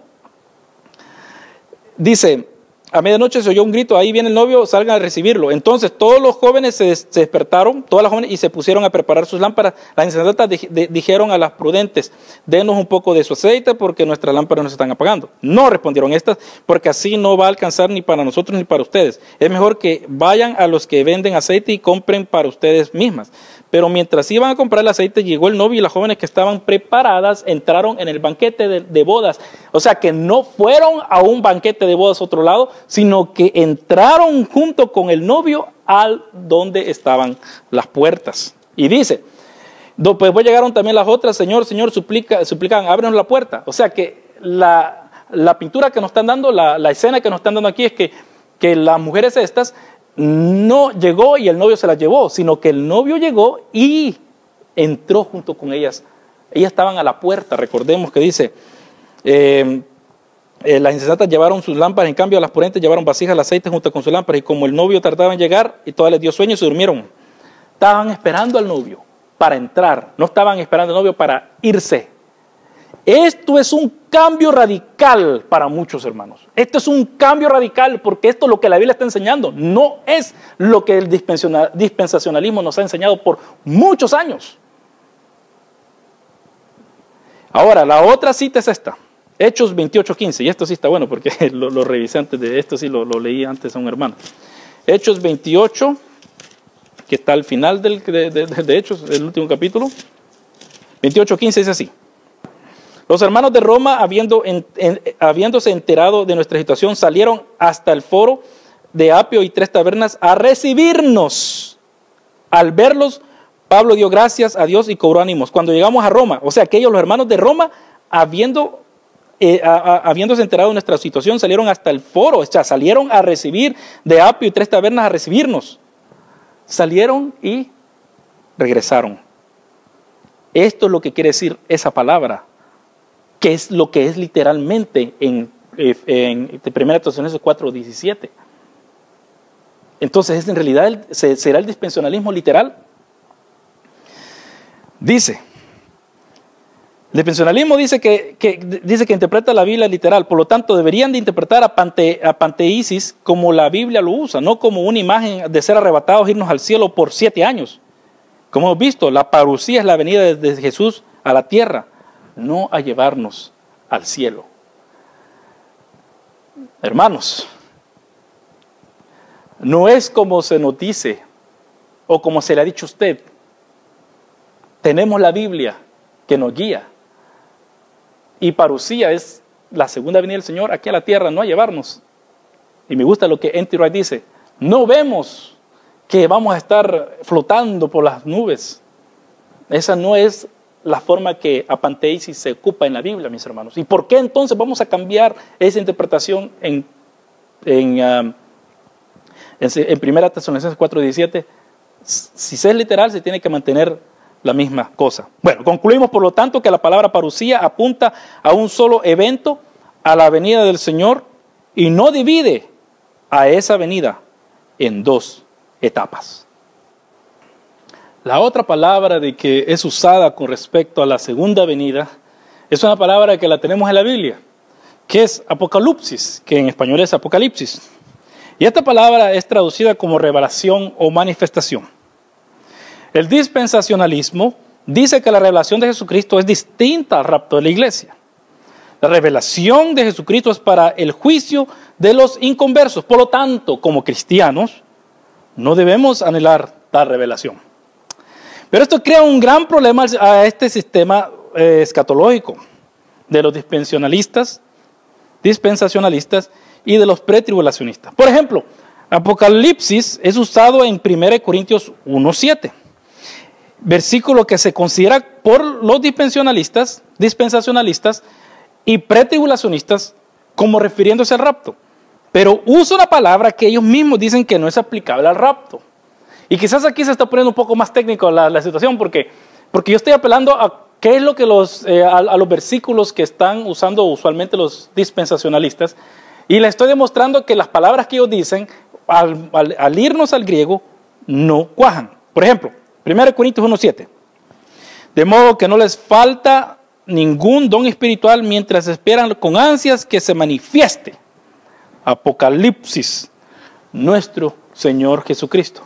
Dice, a medianoche se oyó un grito, ahí viene el novio, salgan a recibirlo. Entonces todos los jóvenes se, se despertaron, todas las jóvenes, y se pusieron a preparar sus lámparas. Las insensatas di, di, dijeron a las prudentes, denos un poco de su aceite porque nuestras lámparas nos están apagando. No respondieron estas, porque así no va a alcanzar ni para nosotros ni para ustedes. Es mejor que vayan a los que venden aceite y compren para ustedes mismas. Pero mientras iban a comprar el aceite, llegó el novio y las jóvenes que estaban preparadas entraron en el banquete de, de bodas. O sea que no fueron a un banquete de bodas a otro lado, sino que entraron junto con el novio al donde estaban las puertas. Y dice, después llegaron también las otras, Señor, Señor, suplica, suplican, ábrenos la puerta. O sea que la, la pintura que nos están dando, la, la escena que nos están dando aquí es que, que las mujeres estas no llegó y el novio se las llevó, sino que el novio llegó y entró junto con ellas. Ellas estaban a la puerta, recordemos que dice, eh, eh, las insensatas llevaron sus lámparas, en cambio las prudentes llevaron vasijas de aceite junto con sus lámparas, y como el novio tardaba en llegar, y todas les dio sueño y se durmieron. Estaban esperando al novio para entrar, no estaban esperando al novio para irse. Esto es un cambio radical para muchos hermanos. Esto es un cambio radical porque esto es lo que la Biblia está enseñando. No es lo que el dispensacionalismo nos ha enseñado por muchos años. Ahora, la otra cita es esta. Hechos veintiocho quince. Y esto sí está bueno porque lo, lo revisé antes de esto, sí lo, lo leí antes a un hermano. Hechos veintiocho, que está al final del, de, de, de Hechos, el último capítulo. veintiocho quince dice así. Los hermanos de Roma, habiendo en, en, habiéndose enterado de nuestra situación, salieron hasta el foro de Apio y Tres Tabernas a recibirnos. Al verlos, Pablo dio gracias a Dios y cobró ánimos. Cuando llegamos a Roma, o sea que ellos, los hermanos de Roma, habiendo, eh, a, a, habiéndose enterado de nuestra situación, salieron hasta el foro, o sea, salieron a recibir de Apio y Tres Tabernas a recibirnos. Salieron y regresaron. Esto es lo que quiere decir esa palabra, que es lo que es literalmente en, en, en primera Tesalonicenses cuatro diecisiete. Entonces, ¿en realidad el, será el dispensacionalismo literal? Dice, el dispensacionalismo dice que, que, dice que interpreta la Biblia literal, por lo tanto deberían de interpretar a, pante, a panteisis como la Biblia lo usa, no como una imagen de ser arrebatados, irnos al cielo por siete años. Como hemos visto, la parucía es la venida de, de Jesús a la tierra, no a llevarnos al cielo. Hermanos, no es como se nos dice o como se le ha dicho a usted. Tenemos la Biblia que nos guía. Y parucía es la segunda venida del Señor aquí a la tierra, no a llevarnos. Y me gusta lo que N T Wright dice. No vemos que vamos a estar flotando por las nubes. Esa no es la forma que apanteisis se ocupa en la Biblia, mis hermanos. ¿Y por qué entonces vamos a cambiar esa interpretación en, en, um, en, en primera Tesalonicenses cuatro diecisiete? Si se es literal, se tiene que mantener la misma cosa. Bueno, concluimos por lo tanto que la palabra parucía apunta a un solo evento, a la venida del Señor, y no divide a esa venida en dos etapas. La otra palabra de que es usada con respecto a la segunda venida es una palabra que la tenemos en la Biblia, que es apocalipsis, que en español es apocalipsis. Y esta palabra es traducida como revelación o manifestación. El dispensacionalismo dice que la revelación de Jesucristo es distinta al rapto de la iglesia. La revelación de Jesucristo es para el juicio de los inconversos. Por lo tanto, como cristianos, no debemos anhelar tal revelación. Pero esto crea un gran problema a este sistema eh, escatológico de los dispensacionalistas, dispensacionalistas y de los pretribulacionistas. Por ejemplo, Apocalipsis es usado en primera Corintios uno siete, versículo que se considera por los dispensacionalistas, dispensacionalistas y pretribulacionistas como refiriéndose al rapto. pero usa una palabra que ellos mismos dicen que no es aplicable al rapto. Y quizás aquí se está poniendo un poco más técnico la, la situación, porque, porque yo estoy apelando a qué es lo que los, eh, a, a los versículos que están usando usualmente los dispensacionalistas, y les estoy demostrando que las palabras que ellos dicen, al, al, al irnos al griego, no cuajan. Por ejemplo, primera Corintios uno siete. De modo que no les falta ningún don espiritual mientras esperan con ansias que se manifieste. Apocalipsis, nuestro Señor Jesucristo.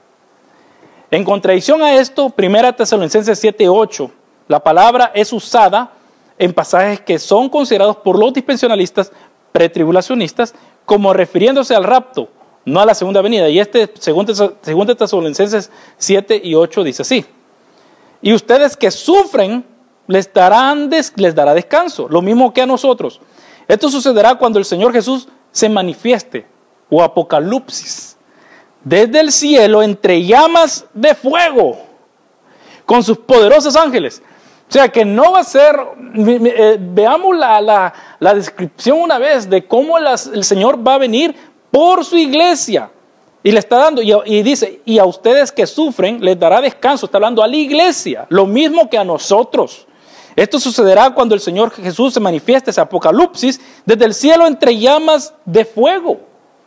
En contradicción a esto, primera Tesalonicenses siete ocho, la palabra es usada en pasajes que son considerados por los dispensacionalistas pretribulacionistas como refiriéndose al rapto, no a la segunda venida. Y este, segunda Tesalonicenses siete y ocho, dice así. Y ustedes que sufren, les, darán des, les dará descanso, lo mismo que a nosotros. Esto sucederá cuando el Señor Jesús se manifieste, o apocalipsis, desde el cielo entre llamas de fuego, con sus poderosos ángeles. O sea que no va a ser, eh, veamos la, la, la descripción una vez de cómo las, el Señor va a venir por su iglesia. Y le está dando, y, y dice, y a ustedes que sufren les dará descanso. Está hablando a la iglesia, lo mismo que a nosotros. Esto sucederá cuando el Señor Jesús se manifieste, ese apocalipsis, desde el cielo entre llamas de fuego.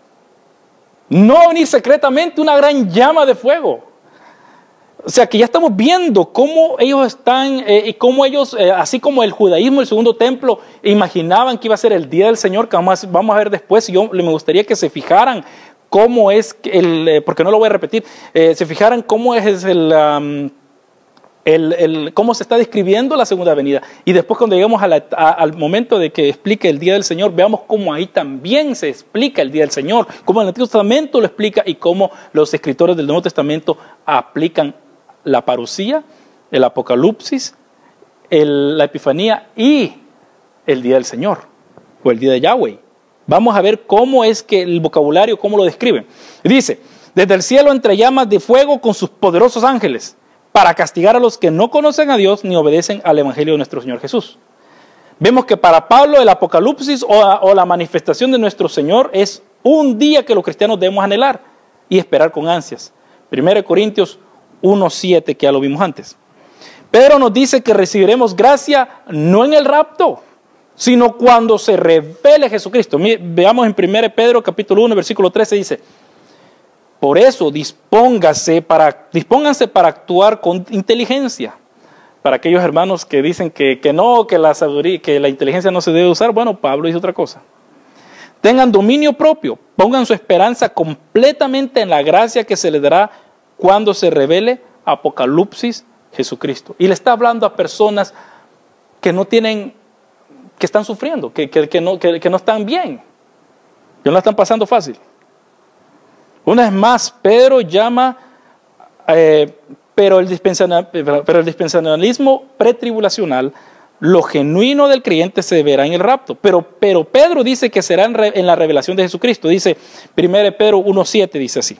No va a venir secretamente una gran llama de fuego. O sea que ya estamos viendo cómo ellos están, eh, y cómo ellos, eh, así como el judaísmo, el segundo templo, imaginaban que iba a ser el día del Señor, que vamos a, vamos a ver después. Yo me gustaría que se fijaran cómo es, el, eh, porque no lo voy a repetir, eh, se fijaran cómo es el, um, el, el, cómo se está describiendo la segunda venida. Y después cuando llegamos a la, a, al momento de que explique el día del Señor, veamos cómo ahí también se explica el día del Señor, cómo el Antiguo Testamento lo explica y cómo los escritores del Nuevo Testamento aplican la parucía, el apocalipsis, el, la epifanía y el día del Señor, o el día de Yahweh. Vamos a ver cómo es que el vocabulario, cómo lo describe. Dice, desde el cielo entre llamas de fuego con sus poderosos ángeles, para castigar a los que no conocen a Dios ni obedecen al evangelio de nuestro Señor Jesús. Vemos que para Pablo el apocalipsis o, o la manifestación de nuestro Señor es un día que los cristianos debemos anhelar y esperar con ansias. primera Corintios uno siete, que ya lo vimos antes. Pedro nos dice que recibiremos gracia no en el rapto, sino cuando se revele Jesucristo. Veamos en primera Pedro capítulo uno, versículo trece, dice, por eso dispóngase para, dispónganse para actuar con inteligencia. Para aquellos hermanos que dicen que, que no, que la sabiduría, que la inteligencia no se debe usar, bueno, Pablo dice otra cosa. Tengan dominio propio, pongan su esperanza completamente en la gracia que se les dará cuando se revele Apocalipsis Jesucristo. Y le está hablando a personas que no tienen, que están sufriendo, que, que, que, no, que, que no están bien, que no la están pasando fácil. Una vez más, Pedro llama, eh, pero, el pero el dispensacionalismo pretribulacional, lo genuino del creyente se verá en el rapto. Pero, pero Pedro dice que será en, re, en la revelación de Jesucristo. Dice, primera Pedro uno siete, dice así.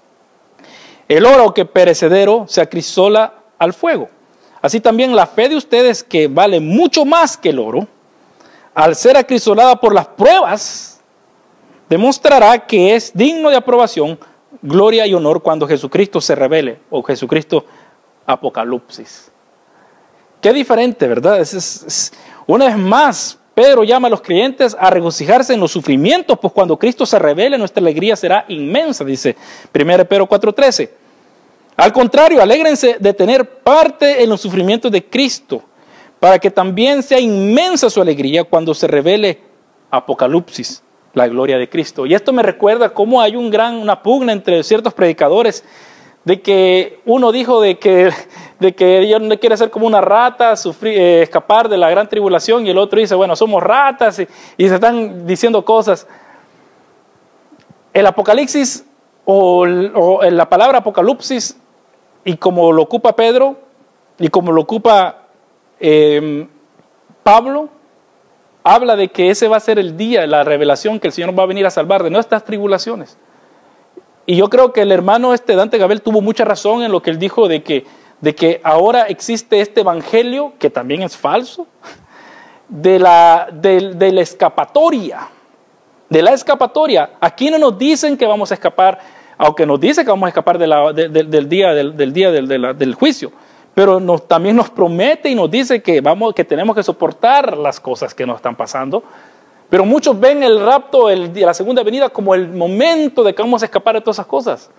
El oro que perecedero se acrisola al fuego. Así también la fe de ustedes, que vale mucho más que el oro, al ser acrisolada por las pruebas, demostrará que es digno de aprobación, gloria y honor cuando Jesucristo se revele, o Jesucristo Apocalipsis. Qué diferente, ¿verdad? Es, es, es, una vez más, Pedro llama a los creyentes a regocijarse en los sufrimientos, pues cuando Cristo se revele, nuestra alegría será inmensa, dice primera Pedro cuatro trece. Al contrario, alégrense de tener parte en los sufrimientos de Cristo, para que también sea inmensa su alegría cuando se revele Apocalipsis, la gloria de Cristo. Y esto me recuerda cómo hay un gran, una pugna entre ciertos predicadores, de que uno dijo de que, de que Dios no quiere ser como una rata, sufrir, eh, escapar de la gran tribulación, y el otro dice, bueno, somos ratas, y, y se están diciendo cosas. El Apocalipsis, o, o la palabra Apocalipsis, y como lo ocupa Pedro, y como lo ocupa eh, Pablo, habla de que ese va a ser el día, la revelación que el Señor va a venir a salvar de nuestras tribulaciones. Y yo creo que el hermano este Dante Gabel tuvo mucha razón en lo que él dijo de que, de que ahora existe este evangelio, que también es falso, de la, de, de la escapatoria, de la escapatoria. Aquí no nos dicen que vamos a escapar, aunque nos dice que vamos a escapar de la, de, de, del día, del, del, día del, de la, del juicio, pero nos, también nos promete y nos dice que, vamos, que tenemos que soportar las cosas que nos están pasando. Pero muchos ven el rapto, el, la segunda venida, como el momento de que vamos a escapar de todas esas cosas.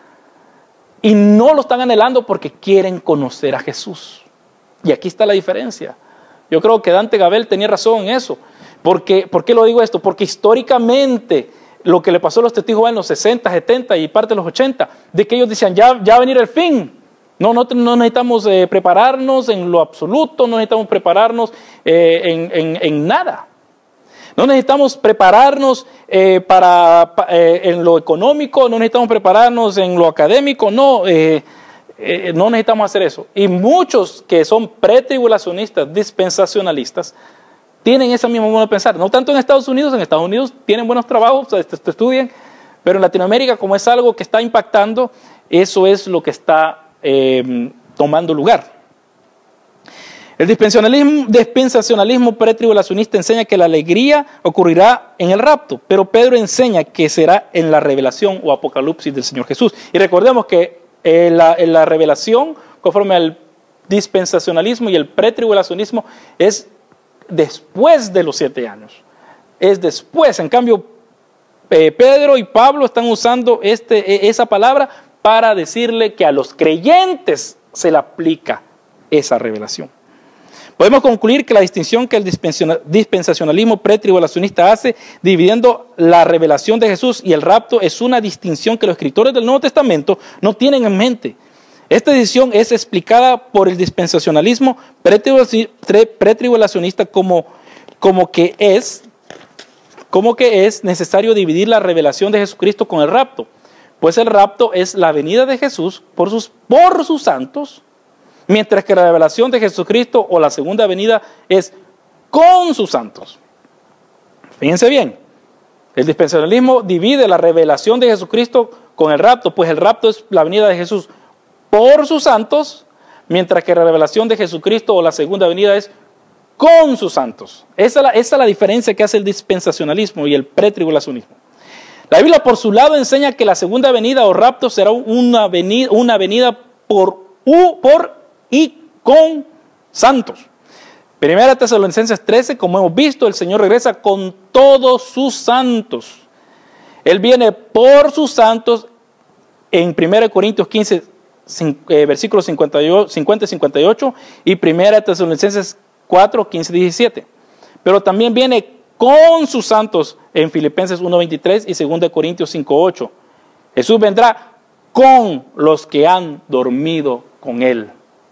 Y no lo están anhelando porque quieren conocer a Jesús. Y aquí está la diferencia. Yo creo que Dante Gabel tenía razón en eso. Porque, ¿por qué lo digo esto? Porque históricamente lo que le pasó a los testigos en los sesenta, setenta y parte de los ochenta, de que ellos decían, ya, ya va a venir el fin. No, no, no necesitamos eh, prepararnos en lo absoluto, no necesitamos prepararnos eh, en, en, en nada. No necesitamos prepararnos eh, para, eh, en lo económico, no necesitamos prepararnos en lo académico, no, eh, eh, no necesitamos hacer eso. Y muchos que son pretribulacionistas, dispensacionalistas, tienen esa misma modo de pensar. No tanto en Estados Unidos, en Estados Unidos tienen buenos trabajos, estudian, pero en Latinoamérica, como es algo que está impactando, eso es lo que está eh, tomando lugar. El dispensacionalismo, dispensacionalismo pretribulacionista enseña que la alegría ocurrirá en el rapto, pero Pedro enseña que será en la revelación o apocalipsis del Señor Jesús. Y recordemos que en la, en la revelación, conforme al dispensacionalismo y el pretribulacionismo, es después de los siete años. Es después. En cambio, eh, Pedro y Pablo están usando este, esa palabra para decirle que a los creyentes se le aplica esa revelación. Podemos concluir que la distinción que el dispensacionalismo pretribulacionista hace, dividiendo la revelación de Jesús y el rapto, es una distinción que los escritores del Nuevo Testamento no tienen en mente. Esta decisión es explicada por el dispensacionalismo pretribulacionista como, como, que es, como que es necesario dividir la revelación de Jesucristo con el rapto, pues el rapto es la venida de Jesús por sus, por sus santos, mientras que la revelación de Jesucristo o la segunda venida es con sus santos. Fíjense bien, el dispensacionalismo divide la revelación de Jesucristo con el rapto, pues el rapto es la venida de Jesús por sus santos, mientras que la revelación de Jesucristo o la segunda venida es con sus santos. Esa es la, esa es la diferencia que hace el dispensacionalismo y el pretribulacionismo. La Biblia por su lado enseña que la segunda venida o rapto será una venida, una venida por, por y con santos. Primera Tesalonicenses trece, como hemos visto, el Señor regresa con todos sus santos. Él viene por sus santos en Primera Corintios quince, eh, versículos cincuenta y cincuenta y ocho y Primera Tesalonicenses cuatro, quince y diecisiete. Pero también viene con sus santos en Filipenses uno, veintitrés y Segunda Corintios cinco, ocho. Jesús vendrá con los que han dormido con Él.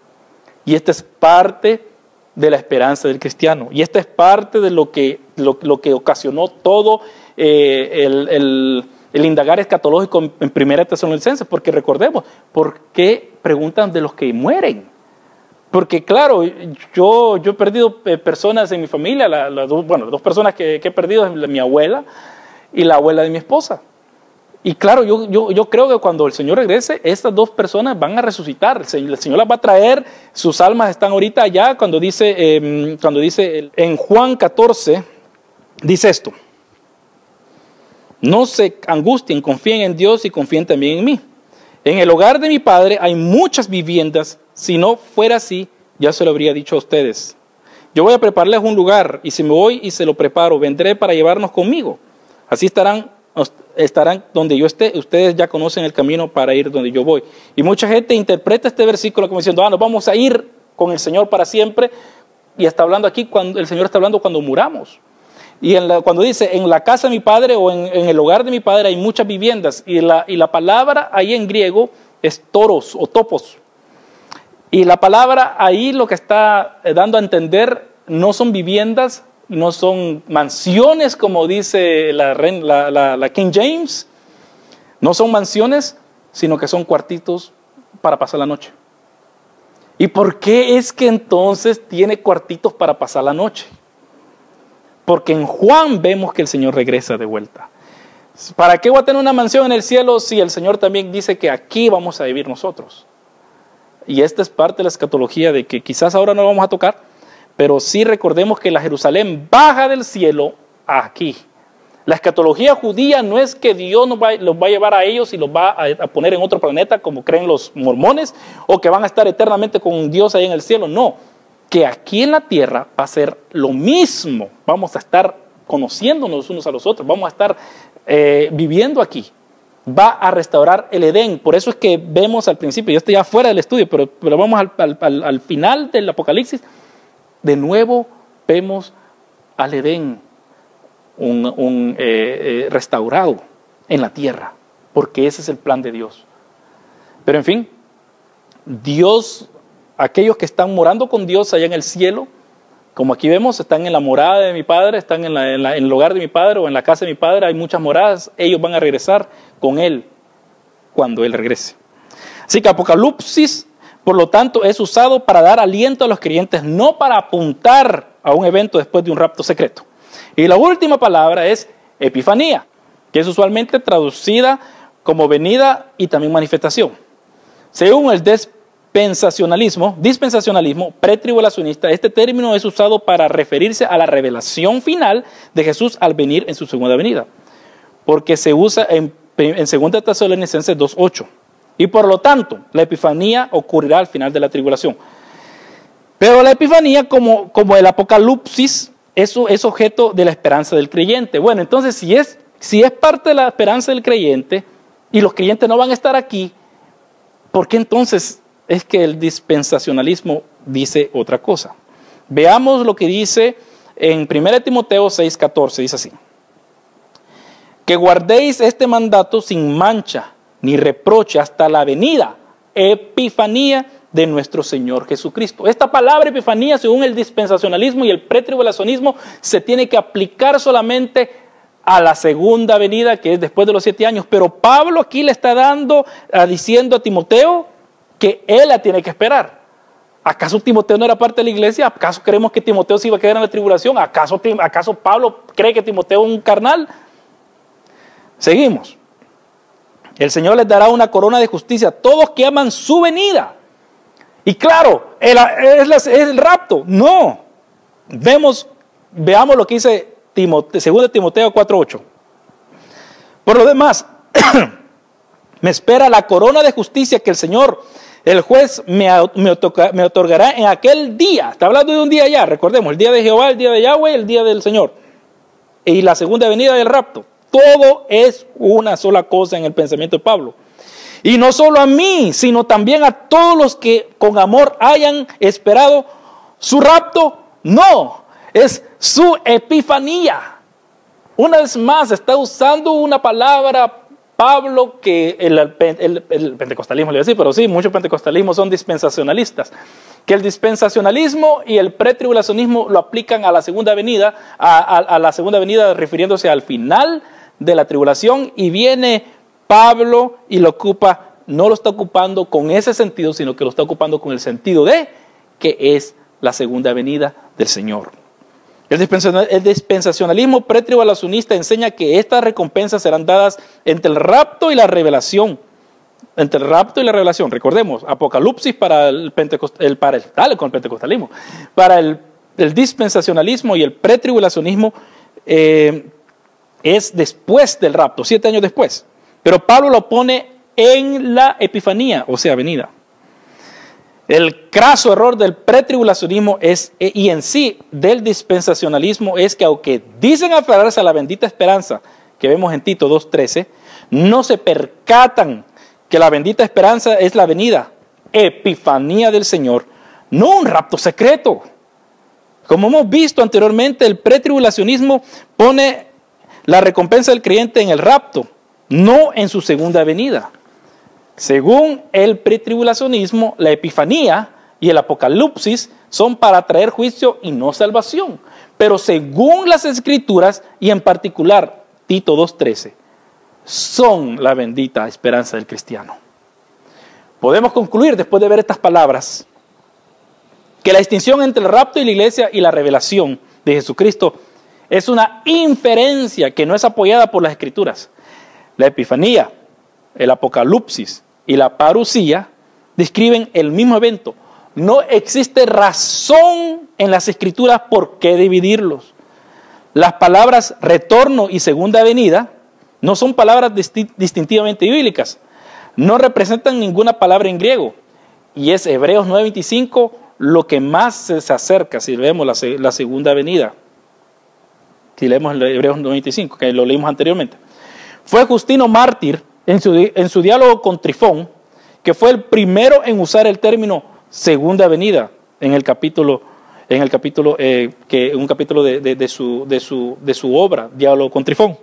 Y esta es parte de la esperanza del cristiano. Y esta es parte de lo que, lo, lo que ocasionó todo eh, el, el, el indagar escatológico en, en Primera Tesalonicenses. Porque recordemos, ¿por qué preguntan de los que mueren? Porque claro, yo, yo he perdido personas en mi familia. La, la, bueno, dos personas que, que he perdido es mi abuela y la abuela de mi esposa. Y claro, yo, yo, yo creo que cuando el Señor regrese, estas dos personas van a resucitar. El Señor, el Señor las va a traer, sus almas están ahorita allá. Cuando dice, eh, cuando dice en Juan catorce, dice esto: no se angustien, confíen en Dios y confíen también en mí. En el hogar de mi Padre hay muchas viviendas. Si no fuera así, ya se lo habría dicho a ustedes. Yo voy a prepararles un lugar, y si me voy y se lo preparo, vendré para llevarnos conmigo. Así estarán estarán donde yo esté, ustedes ya conocen el camino para ir donde yo voy. Y mucha gente interpreta este versículo como diciendo, ah, nos vamos a ir con el Señor para siempre, y está hablando aquí, cuando el Señor está hablando cuando muramos. Y en la, cuando dice, en la casa de mi Padre o en, en el hogar de mi Padre hay muchas viviendas, y la, y la palabra ahí en griego es toros o topos. Y la palabra ahí lo que está dando a entender no son viviendas, no son mansiones como dice la, la, la, la King James, no son mansiones, sino que son cuartitos para pasar la noche. ¿Y por qué es que entonces tiene cuartitos para pasar la noche? Porque en Juan vemos que el Señor regresa de vuelta. ¿Para qué voy a tener una mansión en el cielo si el Señor también dice que aquí vamos a vivir nosotros? Y esta es parte de la escatología de que quizás ahora no lo vamos a tocar, pero sí recordemos que la Jerusalén baja del cielo aquí, La escatología judía no es que Dios nos va, los va a llevar a ellos y los va a, a poner en otro planeta como creen los mormones, o que van a estar eternamente con Dios ahí en el cielo. No, que aquí en la tierra va a ser lo mismo. Vamos a estar conociéndonos unos a los otros, vamos a estar eh, viviendo aquí. Va a restaurar el Edén. Por eso es que vemos al principio, yo estoy ya fuera del estudio, pero, pero vamos al, al, al, al final del Apocalipsis, de nuevo vemos al Edén un, un eh, eh, restaurado en la tierra, porque ese es el plan de Dios. Pero en fin, Dios, aquellos que están morando con Dios allá en el cielo, como aquí vemos, están en la morada de mi Padre, están en, la, en, la, en el hogar de mi Padre o en la casa de mi Padre, hay muchas moradas, ellos van a regresar con Él cuando Él regrese. Así que Apocalipsis, por lo tanto, es usado para dar aliento a los creyentes, no para apuntar a un evento después de un rapto secreto. Y la última palabra es epifanía, que es usualmente traducida como venida y también manifestación. Según el dispensacionalismo, dispensacionalismo pretribulacionista, este término es usado para referirse a la revelación final de Jesús al venir en su segunda venida, porque se usa en, en segunda Tesalonicenses dos ocho. Y por lo tanto, la epifanía ocurrirá al final de la tribulación. Pero la epifanía, como, como el Apocalipsis, eso es objeto de la esperanza del creyente. Bueno, entonces, si es, si es parte de la esperanza del creyente y los creyentes no van a estar aquí, ¿por qué entonces es que el dispensacionalismo dice otra cosa? Veamos lo que dice en primera Timoteo seis catorce, dice así: que guardéis este mandato sin mancha ni reproche hasta la venida, epifanía de nuestro Señor Jesucristo. Esta palabra epifanía, según el dispensacionalismo y el pretribulacionismo, se tiene que aplicar solamente a la segunda venida, que es después de los siete años. Pero Pablo aquí le está dando, a, diciendo a Timoteo que él la tiene que esperar. ¿Acaso Timoteo no era parte de la iglesia? ¿Acaso creemos que Timoteo se iba a quedar en la tribulación? ¿Acaso, acaso Pablo cree que Timoteo es un carnal? Seguimos. El Señor les dará una corona de justicia a todos que aman su venida. Y claro, el, es, la, es el rapto. No. Vemos, veamos lo que dice Timoteo, segundo Timoteo cuatro ocho. Por lo demás, me espera la corona de justicia que el Señor, el juez, me, me, otorga, me otorgará en aquel día. Está hablando de un día ya, recordemos, el día de Jehová, el día de Yahweh, el día del Señor. Y la segunda venida del rapto. Todo es una sola cosa en el pensamiento de Pablo. Y no solo a mí, sino también a todos los que con amor hayan esperado su rapto. No, es su epifanía. Una vez más, está usando una palabra Pablo que el, el, el pentecostalismo le voy a decir, pero sí, muchos pentecostalismos son dispensacionalistas. Que el dispensacionalismo y el pretribulacionismo lo aplican a la segunda venida, a, a, a la segunda venida refiriéndose al final de la tribulación, y viene Pablo y lo ocupa, no lo está ocupando con ese sentido, sino que lo está ocupando con el sentido de que es la segunda venida del Señor. El dispensacionalismo pretribulacionista enseña que estas recompensas serán dadas entre el rapto y la revelación. Entre el rapto y la revelación. Recordemos, Apocalipsis para el, pentecost, el, para el, dale con el pentecostalismo, para el, el dispensacionalismo y el pretribulacionismo eh, es después del rapto, siete años después. Pero Pablo lo pone en la epifanía, o sea, venida. El craso error del pretribulacionismo es, y en sí del dispensacionalismo, es que aunque dicen aferrarse a la bendita esperanza que vemos en Tito dos trece, no se percatan que la bendita esperanza es la venida, epifanía del Señor, no un rapto secreto. Como hemos visto anteriormente, el pretribulacionismo pone la recompensa del creyente en el rapto, no en su segunda venida. Según el pretribulacionismo, la epifanía y el apocalipsis son para traer juicio y no salvación. Pero según las Escrituras, y en particular Tito dos trece, son la bendita esperanza del cristiano. Podemos concluir, después de ver estas palabras, que la distinción entre el rapto y la iglesia y la revelación de Jesucristo es una inferencia que no es apoyada por las Escrituras. La epifanía, el apocalipsis y la parusía describen el mismo evento. No existe razón en las Escrituras por qué dividirlos. las palabras retorno y segunda venida no son palabras disti- distintivamente bíblicas. No representan ninguna palabra en griego. Y es Hebreos nueve veinticinco lo que más se, se acerca si vemos la, la segunda venida. Si leemos Hebreos nueve veinticinco, que lo leímos anteriormente. Fue Justino Mártir, en su, en su diálogo con Trifón, que fue el primero en usar el término segunda venida en el capítulo, en el capítulo, eh, que, un capítulo de, de, de, su, de, su, de su obra, Diálogo con Trifón.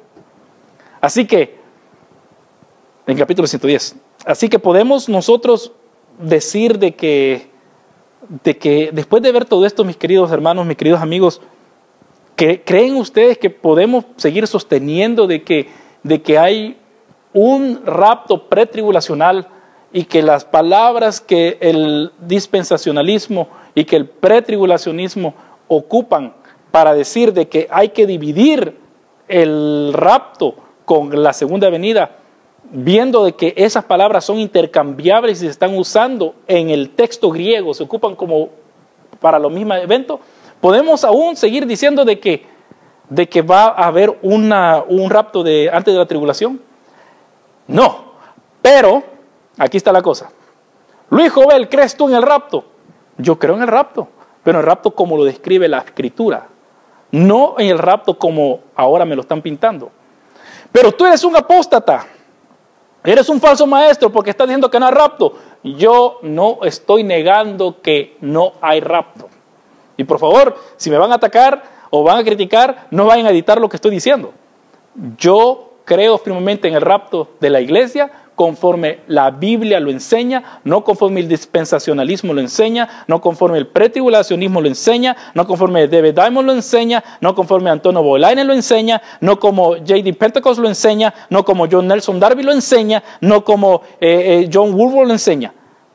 Así que, en el capítulo ciento diez. Así que podemos nosotros decir de que, de que después de ver todo esto, mis queridos hermanos, mis queridos amigos, que, ¿creen ustedes que podemos seguir sosteniendo de que, de que hay un rapto pretribulacional y que las palabras que el dispensacionalismo y que el pretribulacionismo ocupan para decir de que hay que dividir el rapto con la segunda venida, viendo de que esas palabras son intercambiables y se están usando en el texto griego, se ocupan como para los mismos eventos, podemos aún seguir diciendo de que, de que va a haber una, un rapto de, antes de la tribulación? No, pero aquí está la cosa. Luis Jovel, ¿crees tú en el rapto? Yo creo en el rapto, pero en el rapto como lo describe la Escritura, no en el rapto como ahora me lo están pintando. Pero tú eres un apóstata, eres un falso maestro porque estás diciendo que no hay rapto. Yo no estoy negando que no hay rapto. Y por favor, si me van a atacar o van a criticar, no vayan a editar lo que estoy diciendo. Yo creo firmemente en el rapto de la iglesia conforme la Biblia lo enseña, no conforme el dispensacionalismo lo enseña, no conforme el pretribulacionismo lo enseña, no conforme David Diamond lo enseña, no conforme Antonio Bolainen lo enseña, no como J D Pentecost lo enseña, no como John Nelson Darby lo enseña, no como eh, eh, John Woolworth lo enseña,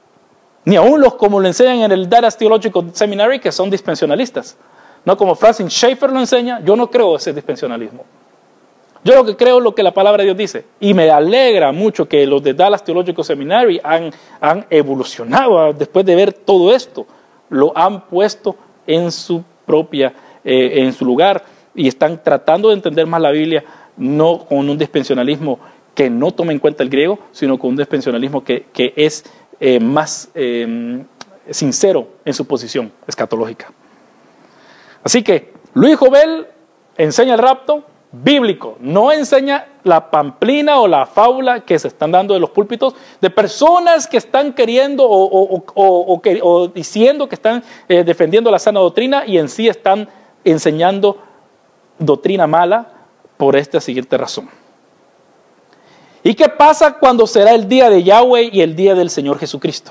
ni aún los como lo enseñan en el Dallas Theological Seminary, que son dispensacionalistas, no como Francis Schaeffer lo enseña. Yo no creo ese dispensacionalismo. Yo lo que creo es lo que la palabra de Dios dice. Y me alegra mucho que los de Dallas Theological Seminary han, han evolucionado después de ver todo esto. Lo han puesto en su propia, eh, en su lugar. Y están tratando de entender más la Biblia, no con un dispensacionalismo que no toma en cuenta el griego, sino con un dispensacionalismo que, que es eh, más eh, sincero en su posición escatológica. Así que Luis Jovel enseña el rapto bíblico, no enseña la pamplina o la fábula que se están dando de los púlpitos de personas que están queriendo o, o, o, o, que, o diciendo que están eh, defendiendo la sana doctrina y en sí están enseñando doctrina mala por esta siguiente razón. ¿Y qué pasa cuando será el día de Yahweh y el día del Señor Jesucristo?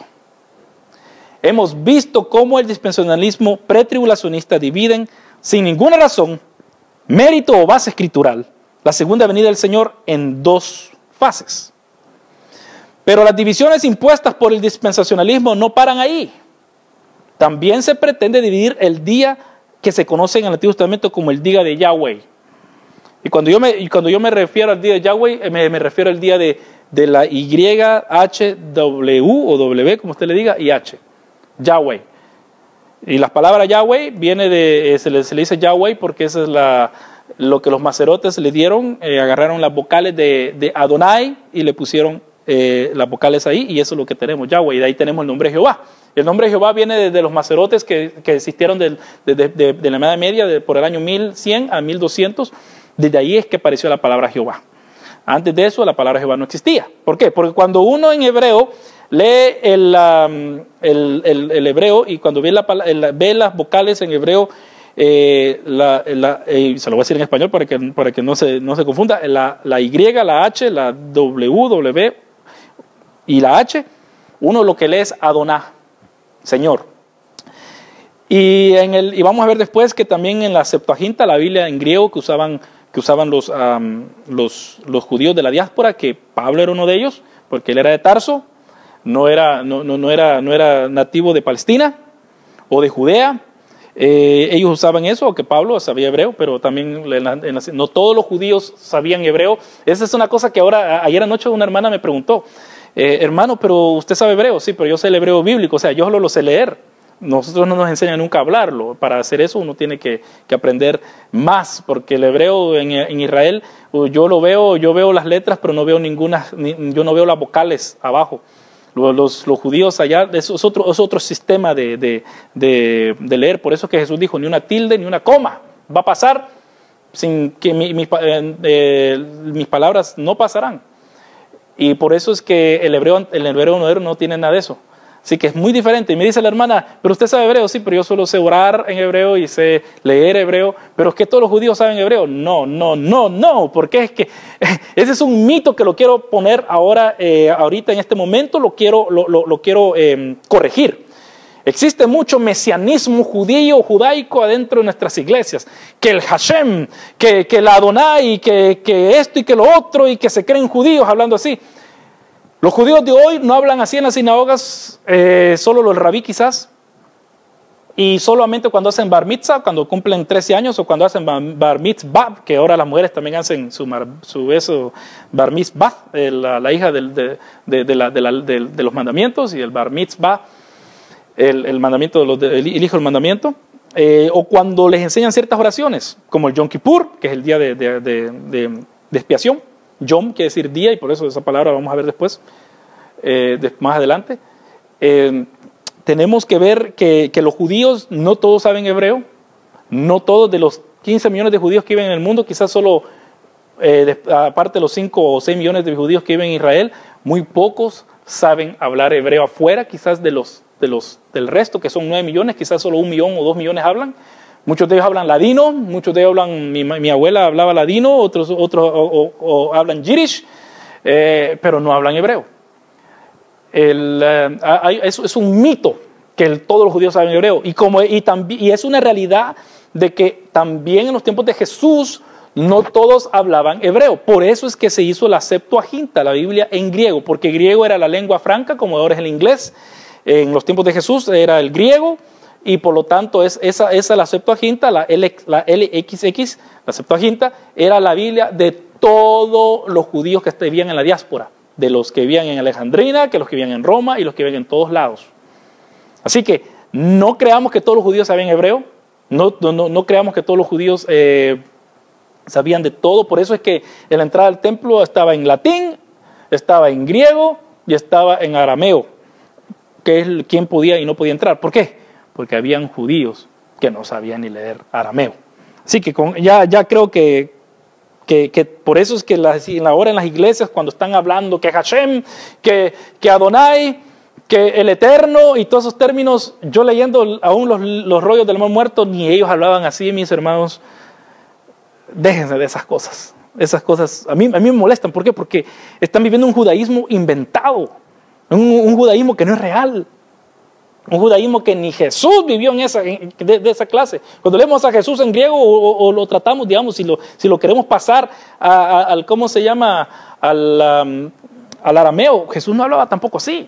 Hemos visto cómo el dispensacionalismo pretribulacionista dividen sin ninguna razón, mérito o base escritural, la segunda venida del Señor en dos fases. Pero las divisiones impuestas por el dispensacionalismo no paran ahí. También se pretende dividir el día que se conoce en el Antiguo Testamento como el día de Yahweh. Y cuando yo me, y cuando yo me refiero al día de Yahweh, me, me refiero al día de, de la Y, H, W o W, como usted le diga, y H. Yahweh. Y la palabra Yahweh viene de, se le, se le dice Yahweh porque esa es la, lo que los macerotes le dieron, eh, agarraron las vocales de, de Adonai y le pusieron eh, las vocales ahí, y eso es lo que tenemos, Yahweh, y de ahí tenemos el nombre Jehová. El nombre Jehová viene de, de los macerotes que, que existieron de, de, de, de, de la Edad Media, de, por el año mil cien a mil doscientos, desde ahí es que apareció la palabra Jehová. Antes de eso la palabra Jehová no existía. ¿Por qué? Porque cuando uno en hebreo lee el, um, el, el, el hebreo y cuando ve, la, el, ve las vocales en hebreo, eh, la, la, eh, se lo voy a decir en español para que, para que no, se, no se confunda, la, la Y, la H, la W, W y la H, uno lo que lee es Adoná, Señor. Y, en el, y vamos a ver después que también en la Septuaginta, la Biblia en griego que usaban, que usaban los, um, los, los judíos de la diáspora, que Pablo era uno de ellos, porque él era de Tarso, no era, no, no, no era, no era nativo de Palestina o de Judea. Eh, ellos usaban eso, aunque Pablo sabía hebreo, pero también en la, en la, no todos los judíos sabían hebreo. Esa es una cosa que ahora, ayer anoche una hermana me preguntó, eh, hermano, pero usted sabe hebreo. Sí, pero yo sé el hebreo bíblico, o sea, yo solo lo sé leer. nosotros no nos enseñan nunca a hablarlo. Para hacer eso uno tiene que, que aprender más, porque el hebreo en, en Israel, yo lo veo, yo veo las letras, pero no veo ninguna, ni, yo no veo las vocales abajo. Los, los, los judíos allá, eso es otro, es otro sistema de, de, de, de leer. Por eso que Jesús dijo, ni una tilde, ni una coma va a pasar sin que mi, mi, eh, eh, mis palabras no pasarán. Y por eso es que el hebreo, el hebreo moderno no tiene nada de eso. Así que es muy diferente. Y me dice la hermana, pero usted sabe hebreo. Sí, pero yo solo sé orar en hebreo y sé leer hebreo. Pero es que todos los judíos saben hebreo. No, no, no, no. Porque es que ese es un mito que lo quiero poner ahora, eh, ahorita en este momento, lo quiero, lo, lo, lo quiero eh, corregir. Existe mucho mesianismo judío, judaico adentro de nuestras iglesias. Que el Hashem, que, que el Adonai, que, que esto y que lo otro, y que se creen judíos hablando así. Los judíos de hoy no hablan así en las sinagogas, eh, solo los rabí quizás, y solamente cuando hacen bar mitzvah, cuando cumplen trece años, o cuando hacen bar mitzvah, que ahora las mujeres también hacen su, su eso, bar mitzvah, eh, la, la hija del, de, de, de, la, de, la, de, de los mandamientos, y el bar mitzvah, el, el mandamiento, de los de, el, el hijo del mandamiento, eh, o cuando les enseñan ciertas oraciones, como el Yom Kippur, que es el día de, de, de, de, de expiación. Yom quiere decir día, y por eso esa palabra la vamos a ver después, eh, de, más adelante. Eh, tenemos que ver que, que los judíos no todos saben hebreo, no todos de los quince millones de judíos que viven en el mundo, quizás solo, eh, de, aparte de los cinco o seis millones de judíos que viven en Israel, muy pocos saben hablar hebreo afuera, quizás de los, de los, del resto, que son nueve millones, quizás solo un millón o dos millones hablan. Muchos de ellos hablan ladino, muchos de ellos hablan, mi, mi abuela hablaba ladino, otros, otros o, o, o hablan yiddish, eh, pero no hablan hebreo. El, eh, hay, es, es un mito que el, todos los judíos saben hebreo, y, como, y, también, y es una realidad de que también en los tiempos de Jesús no todos hablaban hebreo. Por eso es que se hizo la Septuaginta, la Biblia en griego, porque griego era la lengua franca, como ahora es el inglés. En los tiempos de Jesús era el griego, y por lo tanto es, esa, esa la Septuaginta, la, L, la L X X, la Septuaginta, era la Biblia de todos los judíos que vivían en la diáspora, de los que vivían en Alejandrina, que los que vivían en Roma y los que vivían en todos lados. Así que no creamos que todos los judíos sabían hebreo, no, no, no creamos que todos los judíos eh, sabían de todo. Por eso es que en la entrada al templo estaba en latín, estaba en griego y estaba en arameo, que es quien podía y no podía entrar. ¿Por qué? Porque habían judíos que no sabían ni leer arameo. Así que con, ya, ya creo que, que, que por eso es que la, ahora en las iglesias, cuando están hablando que Hashem, que, que Adonai, que el Eterno y todos esos términos, yo leyendo aún los, los rollos del amor muerto, ni ellos hablaban así, mis hermanos. Déjense de esas cosas. Esas cosas a mí, a mí me molestan. ¿Por qué? Porque están viviendo un judaísmo inventado, un, un judaísmo que no es real. Un judaísmo que ni Jesús vivió en esa, de, de esa clase. Cuando leemos a Jesús en griego o, o, o lo tratamos, digamos, si lo, si lo queremos pasar a, a, al, ¿cómo se llama? Al, um, al arameo, Jesús no hablaba tampoco así.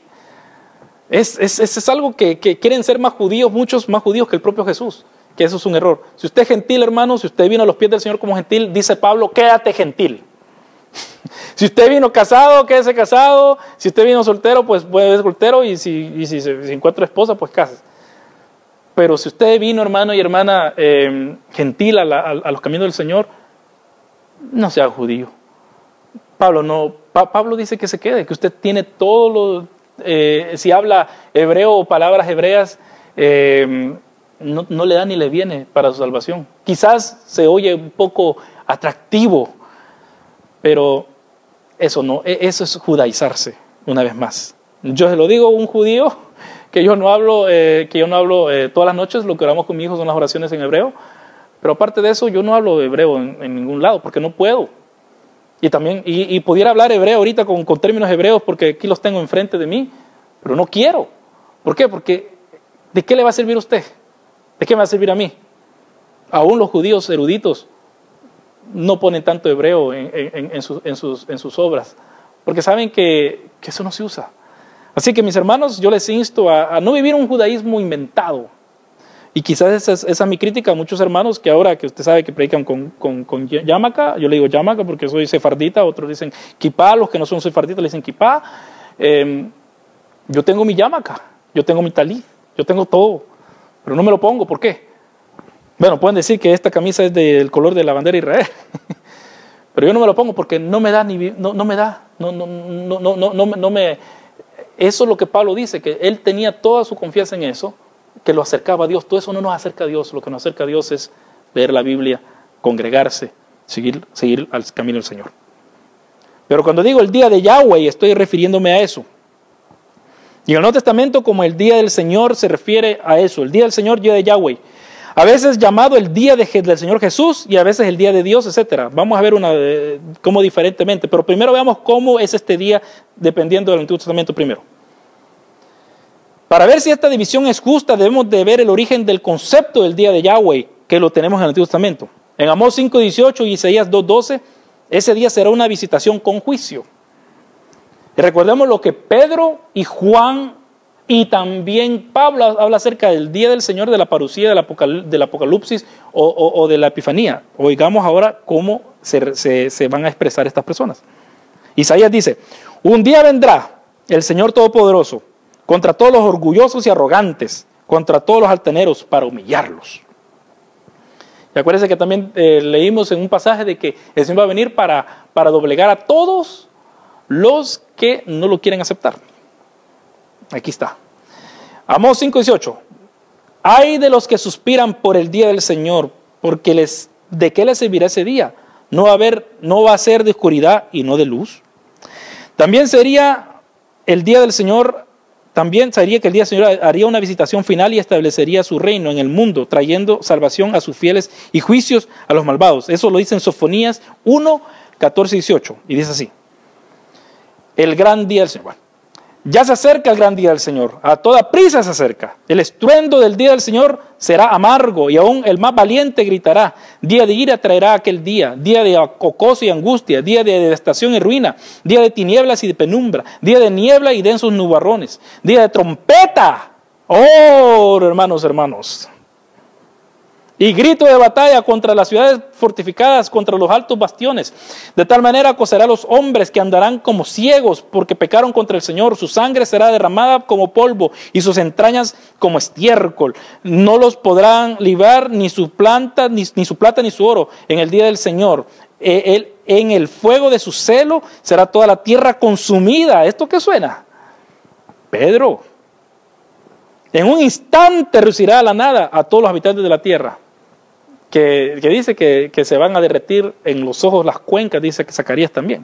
Es, es, es, es algo que, que quieren ser más judíos, muchos más judíos que el propio Jesús, que eso es un error. Si usted es gentil, hermano, si usted vino a los pies del Señor como gentil, dice Pablo, quédate gentil. Si usted vino casado, quédese casado. Si usted vino soltero, pues puede ser soltero. Y si, y si se si encuentra esposa, pues cásese. Pero si usted vino, hermano y hermana, eh, gentil a, la, a, a los caminos del Señor, no sea judío. Pablo no. Pa, Pablo dice que se quede, que usted tiene todo lo. Eh, si habla hebreo o palabras hebreas, eh, no, no le da ni le viene para su salvación. Quizás se oye un poco atractivo, pero eso no, eso es judaizarse, una vez más. Yo se lo digo a un judío, que yo no hablo, eh, que yo no hablo eh, todas las noches, lo que oramos con mi hijo son las oraciones en hebreo, pero aparte de eso yo no hablo hebreo en, en ningún lado, porque no puedo. Y también, y, y pudiera hablar hebreo ahorita con, con términos hebreos, porque aquí los tengo enfrente de mí, pero no quiero. ¿Por qué? Porque ¿de qué le va a servir a usted? ¿De qué me va a servir a mí? Aún los judíos eruditos no ponen tanto hebreo en, en, en, sus, en, sus, en sus obras, porque saben que, que eso no se usa. Así que mis hermanos, yo les insto a, a no vivir un judaísmo inventado. Y quizás esa es, esa es mi crítica a muchos hermanos que ahora que usted sabe que predican con, con, con yamaca, yo le digo yamaca porque soy sefardita, otros dicen kipá, los que no son sefarditas le dicen kipá. Eh, yo tengo mi yamaca, yo tengo mi talí, yo tengo todo. pero no me lo pongo. ¿Por qué? Bueno, pueden decir que esta camisa es del color de la bandera de Israel, pero yo no me lo pongo porque no me da, ni, no, no me da, no, no, no, no, no, no, no me... Eso es lo que Pablo dice, que él tenía toda su confianza en eso, que lo acercaba a Dios. Todo eso no nos acerca a Dios, lo que nos acerca a Dios es leer la Biblia, congregarse, seguir, seguir al camino del Señor. Pero cuando digo el día de Yahweh, estoy refiriéndome a eso. Y en el Nuevo Testamento, como el día del Señor, se refiere a eso, el día del Señor, día de Yahweh. A veces llamado el día de, del Señor Jesús y a veces el día de Dios, etcétera. Vamos a ver una, eh, cómo diferentemente, pero primero veamos cómo es este día dependiendo del Antiguo Testamento primero. Para ver si esta división es justa, debemos de ver el origen del concepto del día de Yahweh, que lo tenemos en el Antiguo Testamento. En Amós cinco dieciocho y Isaías dos doce, ese día será una visitación con juicio. Y recordemos lo que Pedro y Juan y también Pablo habla acerca del día del Señor, de la parucía, del, apocal, del apocalipsis o, o, o de la epifanía. Oigamos ahora cómo se, se, se van a expresar estas personas. Isaías dice, un día vendrá el Señor Todopoderoso contra todos los orgullosos y arrogantes, contra todos los altaneros, para humillarlos. Y acuérdense que también eh, leímos en un pasaje de que el Señor va a venir para, para doblegar a todos los que no lo quieren aceptar. Aquí está. Amós cinco dieciocho. Ay de los que suspiran por el día del Señor, porque les, ¿de qué les servirá ese día? No va a haber, no va a ser de oscuridad y no de luz. También sería el día del Señor, también sería que el día del Señor haría una visitación final y establecería su reino en el mundo, trayendo salvación a sus fieles y juicios a los malvados. Eso lo dice en Sofonías uno, catorce y dieciocho. Y dice así. El gran día del Señor. Bueno, ya se acerca el gran día del Señor, a toda prisa se acerca. El estruendo del día del Señor será amargo y aún el más valiente gritará. Día de ira traerá aquel día, día de acoso y angustia, día de devastación y ruina, día de tinieblas y de penumbra, día de niebla y densos nubarrones, día de trompeta. Oh, hermanos, hermanos. Y grito de batalla contra las ciudades fortificadas, contra los altos bastiones. De tal manera acosará a los hombres que andarán como ciegos porque pecaron contra el Señor. Su sangre será derramada como polvo y sus entrañas como estiércol. No los podrán librar ni su planta, ni, ni su plata ni su oro en el día del Señor. Eh, él, en el fuego de su celo será toda la tierra consumida. ¿Esto qué suena? Pedro. En un instante reducirá a la nada a todos los habitantes de la tierra. Que, que dice que, que se van a derretir en los ojos las cuencas, dice que Zacarías también.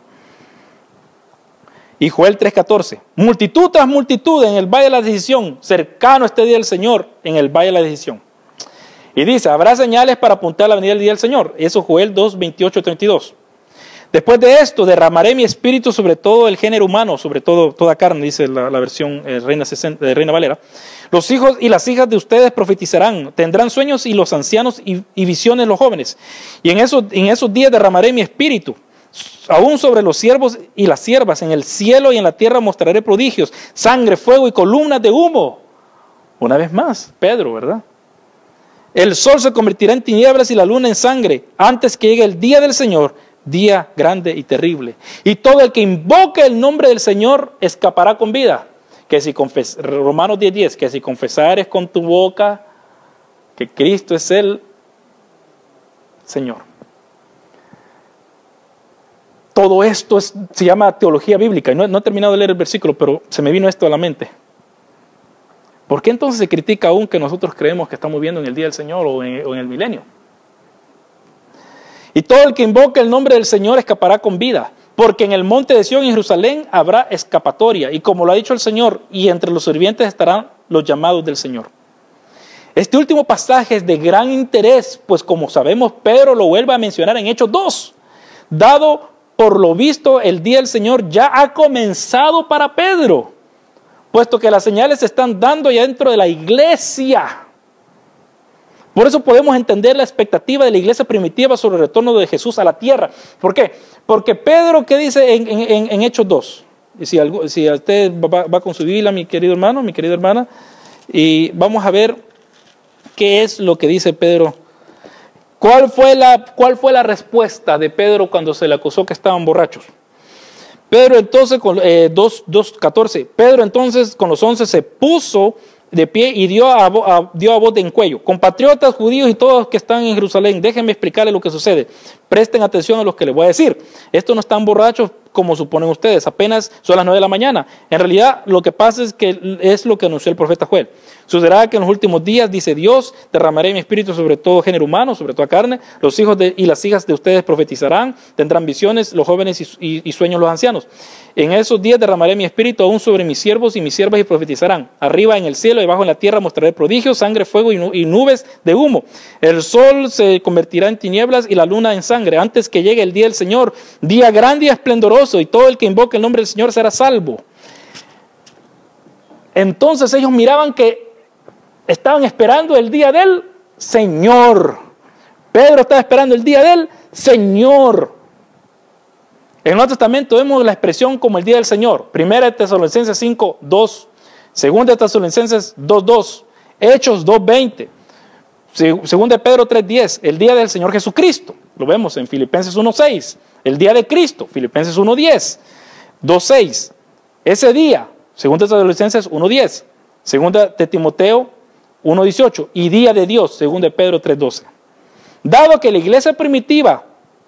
Y Joel tres catorce, multitud tras multitud en el valle de la decisión, cercano este día del Señor, en el valle de la decisión. Y dice, habrá señales para apuntar a la venida del día del Señor. Eso Joel dos veintiocho treinta y dos. Después de esto, derramaré mi espíritu sobre todo el género humano, sobre todo toda carne, dice la, la versión eh, Reina, sesenta, de Reina Valera. Los hijos y las hijas de ustedes profetizarán, tendrán sueños y los ancianos y, y visiones los jóvenes. Y en esos, en esos días derramaré mi espíritu, aún sobre los siervos y las siervas, en el cielo y en la tierra mostraré prodigios, sangre, fuego y columnas de humo. Una vez más, Pedro, ¿verdad? El sol se convertirá en tinieblas y la luna en sangre, antes que llegue el día del Señor, día grande y terrible. Y todo el que invoque el nombre del Señor escapará con vida. Que si confes, Romanos diez diez, que si confesares con tu boca que Cristo es el Señor. Todo esto es, se llama teología bíblica. No, no he terminado de leer el versículo, pero se me vino esto a la mente. ¿Por qué entonces se critica aún que nosotros creemos que estamos viviendo en el día del Señor o en, o en el milenio? Y todo el que invoque el nombre del Señor escapará con vida, porque en el monte de Sión y Jerusalén habrá escapatoria, y como lo ha dicho el Señor, y entre los sirvientes estarán los llamados del Señor. Este último pasaje es de gran interés, pues como sabemos, Pedro lo vuelve a mencionar en Hechos dos. Dado por lo visto, el día del Señor ya ha comenzado para Pedro, puesto que las señales se están dando ya dentro de la iglesia. Por eso podemos entender la expectativa de la iglesia primitiva sobre el retorno de Jesús a la tierra. ¿Por qué? Porque Pedro, ¿qué dice en, en, en Hechos dos? Y si, algo, si usted va, va con su Biblia, mi querido hermano, mi querida hermana, y vamos a ver qué es lo que dice Pedro. ¿Cuál fue la, cuál fue la respuesta de Pedro cuando se le acusó que estaban borrachos? Pedro entonces, con, eh, dos catorce, Pedro entonces con los once se puso de pie y dio a, a, dio a voz de en cuello: compatriotas judíos y todos los que están en Jerusalén, déjenme explicarles lo que sucede. Presten atención a lo que les voy a decir. Estos no están borrachos como suponen ustedes, apenas son las nueve de la mañana. En realidad lo que pasa es que es lo que anunció el profeta Joel. Sucederá que en los últimos días, dice Dios, derramaré mi espíritu sobre todo género humano, sobre toda carne. Los hijos de, y las hijas de ustedes profetizarán, tendrán visiones, los jóvenes y, y, y sueños los ancianos. En esos días derramaré mi espíritu aún sobre mis siervos y mis siervas y profetizarán. Arriba en el cielo y abajo en la tierra mostraré prodigios, sangre, fuego y, y nubes de humo. El sol se convertirá en tinieblas y la luna en sangre, antes que llegue el día del Señor, día grande y esplendoroso, y todo el que invoque el nombre del Señor será salvo. Entonces ellos miraban que estaban esperando el día del Señor. Pedro estaba esperando el día del Señor. En el Nuevo Testamento vemos la expresión como el día del Señor. Primera de Tesalonicenses cinco, dos. Segunda de Tesalonicenses dos, dos. Hechos dos, veinte. Segunda de Pedro tres, diez. El día del Señor Jesucristo. Lo vemos en Filipenses uno, seis. El día de Cristo. Filipenses uno, diez. dos, seis. Ese día. Segunda de Tesalonicenses uno, diez. Segunda de Timoteo uno, dieciocho. Y día de Dios. Segunda de Pedro tres, doce. Dado que la iglesia primitiva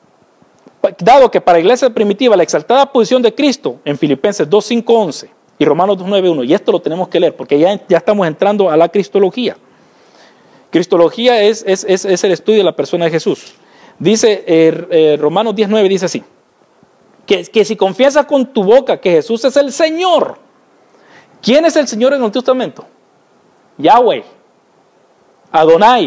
Dado que para la iglesia primitiva la exaltada posición de Cristo en Filipenses dos, cinco, once y Romanos dos, nueve, uno, y esto lo tenemos que leer porque ya, ya estamos entrando a la cristología. Cristología es, es, es, es el estudio de la persona de Jesús. Dice eh, eh, Romanos diez, nueve, dice así, que, que si confiesas con tu boca que Jesús es el Señor. ¿Quién es el Señor en el Antiguo Testamento? Yahweh, Adonai.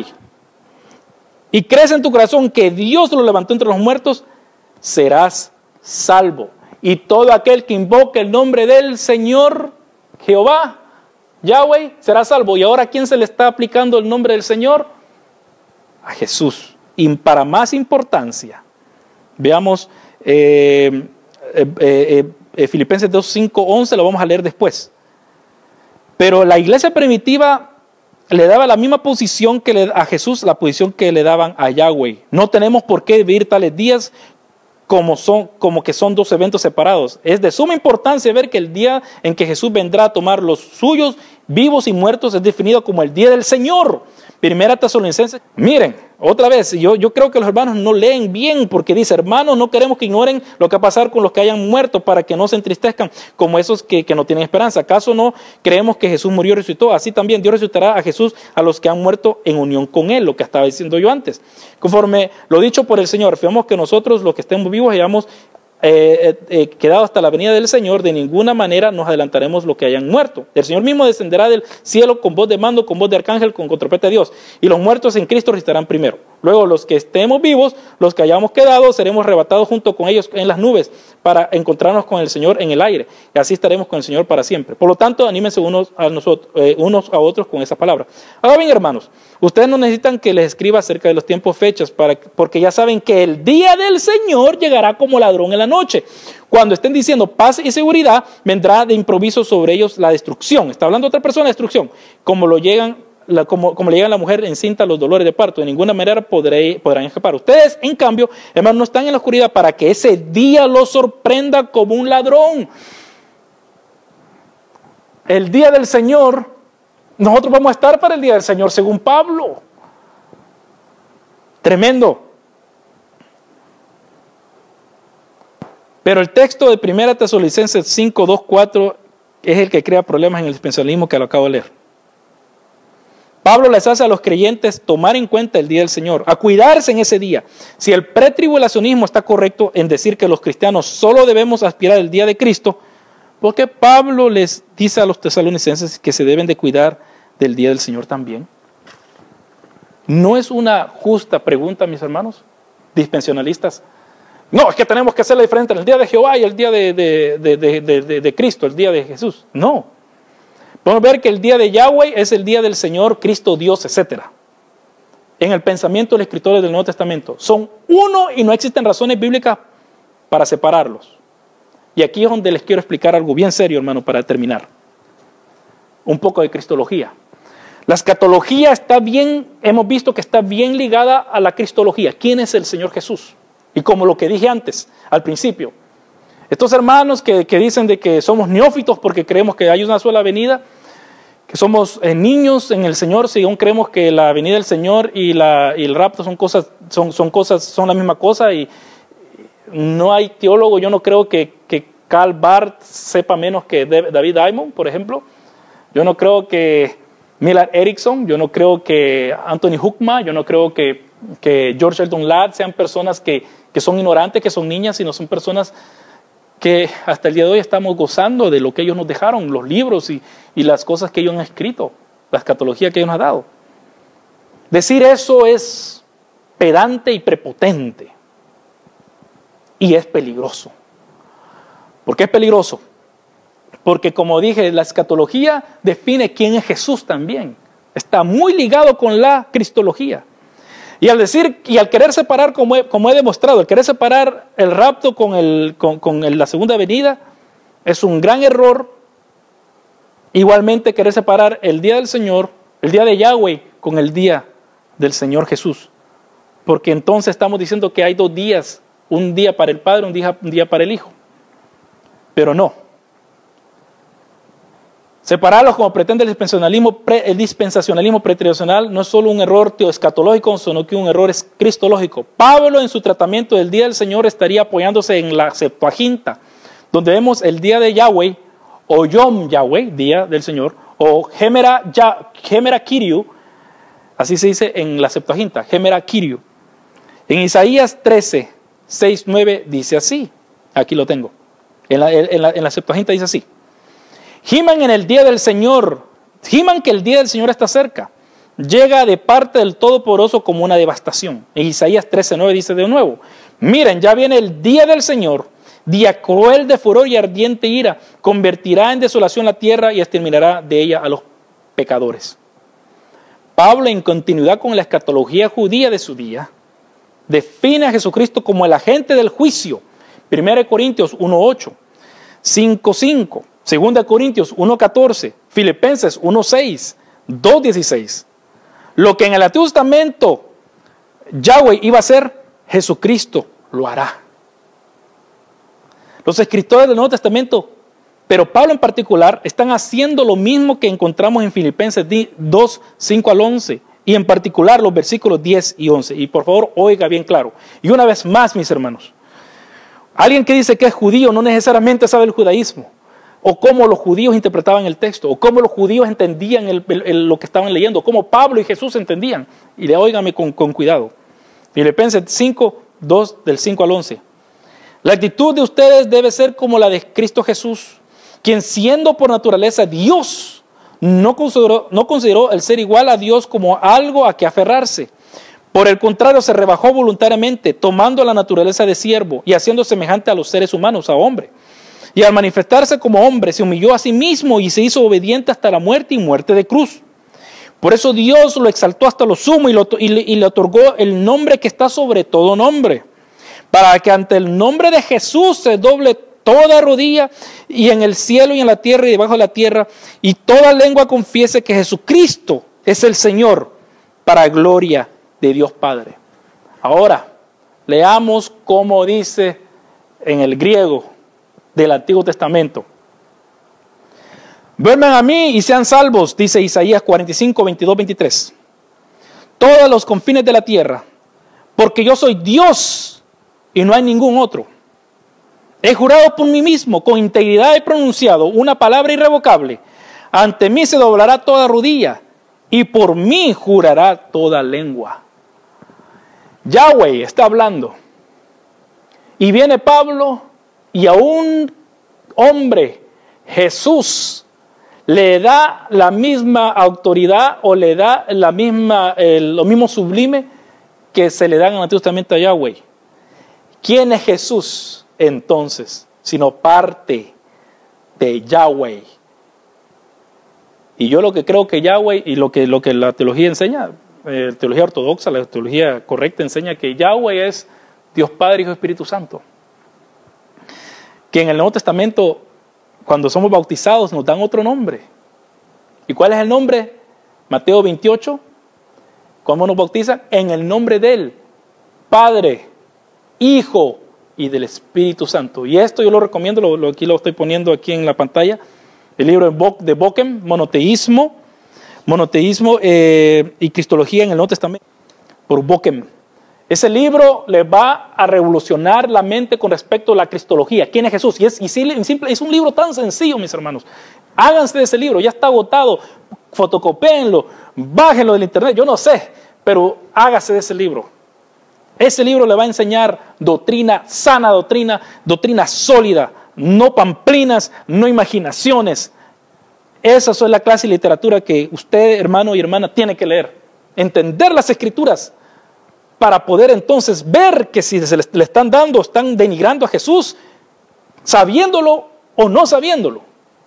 Y crees en tu corazón que Dios lo levantó entre los muertos, serás salvo. Y todo aquel que invoque el nombre del Señor Jehová, Yahweh, será salvo. ¿Y ahora a quién se le está aplicando el nombre del Señor? A Jesús. Y para más importancia, veamos eh, eh, eh, eh, Filipenses dos, cinco, once, lo vamos a leer después. Pero la iglesia primitiva le daba la misma posición que le, a Jesús, la posición que le daban a Yahweh. No tenemos por qué vivir tales días como, son, como que son dos eventos separados. Es de suma importancia ver que el día en que Jesús vendrá a tomar los suyos, vivos y muertos, es definido como el día del Señor. Primera Tesalonicenses. Miren, otra vez, yo, yo creo que los hermanos no leen bien porque dice, hermanos, no queremos que ignoren lo que va a pasar con los que hayan muerto para que no se entristezcan como esos que, que no tienen esperanza. ¿Acaso no creemos que Jesús murió y resucitó? Así también Dios resucitará a Jesús a los que han muerto en unión con Él, lo que estaba diciendo yo antes. Conforme lo dicho por el Señor, afirmamos que nosotros los que estemos vivos hayamos Eh, eh, quedado hasta la venida del Señor, de ninguna manera nos adelantaremos lo que hayan muerto. El Señor mismo descenderá del cielo con voz de mando, con voz de arcángel, con, con trompeta de Dios, y los muertos en Cristo resucitarán primero. Luego los que estemos vivos, los que hayamos quedado, seremos arrebatados junto con ellos en las nubes para encontrarnos con el Señor en el aire, y así estaremos con el Señor para siempre. Por lo tanto, anímense unos a, nosotros, eh, unos a otros con esa palabra. Ahora bien, hermanos, ustedes no necesitan que les escriba acerca de los tiempos, fechas, para, porque ya saben que el día del Señor llegará como ladrón en la noche. Cuando estén diciendo paz y seguridad, vendrá de improviso sobre ellos la destrucción. Está hablando otra persona de destrucción, como lo llegan La, como, como le llega a la mujer encinta los dolores de parto, de ninguna manera podré, podrán escapar. Ustedes, en cambio, hermanos, no están en la oscuridad para que ese día los sorprenda como un ladrón. El día del Señor, nosotros vamos a estar para el día del Señor, según Pablo. Tremendo. Pero el texto de Primera Tesalonicenses cinco, dos, cuatro es el que crea problemas en el dispensacionalismo que lo acabo de leer. Pablo les hace a los creyentes tomar en cuenta el día del Señor, a cuidarse en ese día. Si el pretribulacionismo está correcto en decir que los cristianos solo debemos aspirar al día de Cristo, ¿por qué Pablo les dice a los tesalonicenses que se deben de cuidar del día del Señor también? ¿No es una justa pregunta, mis hermanos dispensacionalistas? No, es que tenemos que hacerla diferente en el día de Jehová y el día de, de, de, de, de, de, de Cristo, el día de Jesús. No. Podemos ver que el día de Yahweh es el día del Señor, Cristo, Dios, etcétera. En el pensamiento de los escritores del Nuevo Testamento. Son uno y no existen razones bíblicas para separarlos. Y aquí es donde les quiero explicar algo bien serio, hermano, para terminar. Un poco de cristología. La escatología está bien, hemos visto que está bien ligada a la cristología. ¿Quién es el Señor Jesús? Y como lo que dije antes, al principio. Estos hermanos que, que dicen de que somos neófitos porque creemos que hay una sola venida, que somos eh, niños en el Señor, si aún creemos que la venida del Señor y, la, y el rapto son cosas, son, son cosas, son la misma cosa, y no hay teólogo, yo no creo que, que Karl Barth sepa menos que David Diamond, por ejemplo. Yo no creo que Millard Erickson, yo no creo que Anthony Huckma, yo no creo que, que George Eldon Ladd sean personas que, que son ignorantes, que son niñas, sino son personas que hasta el día de hoy estamos gozando de lo que ellos nos dejaron, los libros y, y las cosas que ellos han escrito, la escatología que ellos nos han dado. Decir eso es pedante y prepotente, y es peligroso. ¿Por qué es peligroso? Porque, como dije, la escatología define quién es Jesús también. Está muy ligado con la cristología. Y al decir, y al querer separar, como he, como he demostrado, al querer separar el rapto con, el, con, con el, la segunda venida, es un gran error. Igualmente querer separar el día del Señor, el día de Yahweh, con el día del Señor Jesús. Porque entonces estamos diciendo que hay dos días, un día para el Padre, un día, un día para el Hijo. Pero no. Separarlos como pretende el dispensacionalismo, pre, el dispensacionalismo pretradicional no es solo un error teoescatológico, sino que un error cristológico. Pablo, en su tratamiento del día del Señor, estaría apoyándose en la Septuaginta, donde vemos el día de Yahweh, o Yom Yahweh, día del Señor, o Gemera, ya, Gemera Kyriou, así se dice en la Septuaginta, Gemera Kyriou. En Isaías trece, seis, nueve dice así, aquí lo tengo, en la, en la, en la Septuaginta dice así: giman en el día del Señor, giman que el día del Señor está cerca, llega de parte del Todopoderoso como una devastación. En Isaías trece, nueve dice de nuevo: miren, ya viene el día del Señor, día cruel de furor y ardiente ira, convertirá en desolación la tierra y exterminará de ella a los pecadores. Pablo, en continuidad con la escatología judía de su día, define a Jesucristo como el agente del juicio. primera Corintios uno, ocho, cinco, cinco. segunda Corintios uno, catorce, Filipenses uno, seis, dos, dieciséis. Lo que en el Antiguo Testamento Yahweh iba a hacer, Jesucristo lo hará. Los escritores del Nuevo Testamento, pero Pablo en particular, están haciendo lo mismo que encontramos en Filipenses dos, cinco al once, y en particular los versículos diez y once. Y por favor, oiga bien claro. Y una vez más, mis hermanos, alguien que dice que es judío no necesariamente sabe el judaísmo, o cómo los judíos interpretaban el texto, o cómo los judíos entendían el, el, el, lo que estaban leyendo, cómo Pablo y Jesús entendían. Y le óigame con, con cuidado. Filipenses cinco, dos, del cinco al once. La actitud de ustedes debe ser como la de Cristo Jesús, quien siendo por naturaleza Dios, no consideró, no consideró el ser igual a Dios como algo a que aferrarse. Por el contrario, se rebajó voluntariamente, tomando la naturaleza de siervo y haciendo semejante a los seres humanos, a hombre. Y al manifestarse como hombre, se humilló a sí mismo y se hizo obediente hasta la muerte y muerte de cruz. Por eso Dios lo exaltó hasta lo sumo y, lo, y, le, y le otorgó el nombre que está sobre todo nombre, para que ante el nombre de Jesús se doble toda rodilla, y en el cielo y en la tierra y debajo de la tierra, y toda lengua confiese que Jesucristo es el Señor, para gloria de Dios Padre. Ahora, leamos cómo dice en el griego del Antiguo Testamento. Vuelvan a mí y sean salvos, dice Isaías cuarenta y cinco, veintidós, veintitrés. Todos los confines de la tierra, porque yo soy Dios y no hay ningún otro. He jurado por mí mismo, con integridad he pronunciado una palabra irrevocable. Ante mí se doblará toda rodilla y por mí jurará toda lengua. Yahweh está hablando. Y viene Pablo y a un hombre, Jesús, le da la misma autoridad o le da la misma, eh, lo mismo sublime que se le da en el Antiguo Testamento a Yahweh. ¿Quién es Jesús entonces, sino parte de Yahweh? Y yo lo que creo que Yahweh y lo que, lo que la teología enseña, eh, teología ortodoxa, la teología correcta enseña que Yahweh es Dios Padre, Hijo y Espíritu Santo. Que en el Nuevo Testamento, cuando somos bautizados, nos dan otro nombre. ¿Y cuál es el nombre? Mateo veintiocho. ¿Cómo nos bautizan? En el nombre del Padre, Hijo y del Espíritu Santo. Y esto yo lo recomiendo, lo, lo, aquí lo estoy poniendo aquí en la pantalla, el libro de Bochem, Monoteísmo, Monoteísmo eh, y Cristología en el Nuevo Testamento, por Bochem. Ese libro le va a revolucionar la mente con respecto a la cristología. ¿Quién es Jesús? Y es, y simple, es un libro tan sencillo, mis hermanos. Háganse de ese libro, ya está agotado. Fotocopéenlo, bájenlo del internet, yo no sé, pero hágase de ese libro. Ese libro le va a enseñar doctrina, sana doctrina, doctrina sólida, no pamplinas, no imaginaciones. Esa es la clase de literatura que usted, hermano y hermana, tiene que leer. Entender las Escrituras para poder entonces ver que si se le están dando, están denigrando a Jesús, sabiéndolo o no sabiéndolo.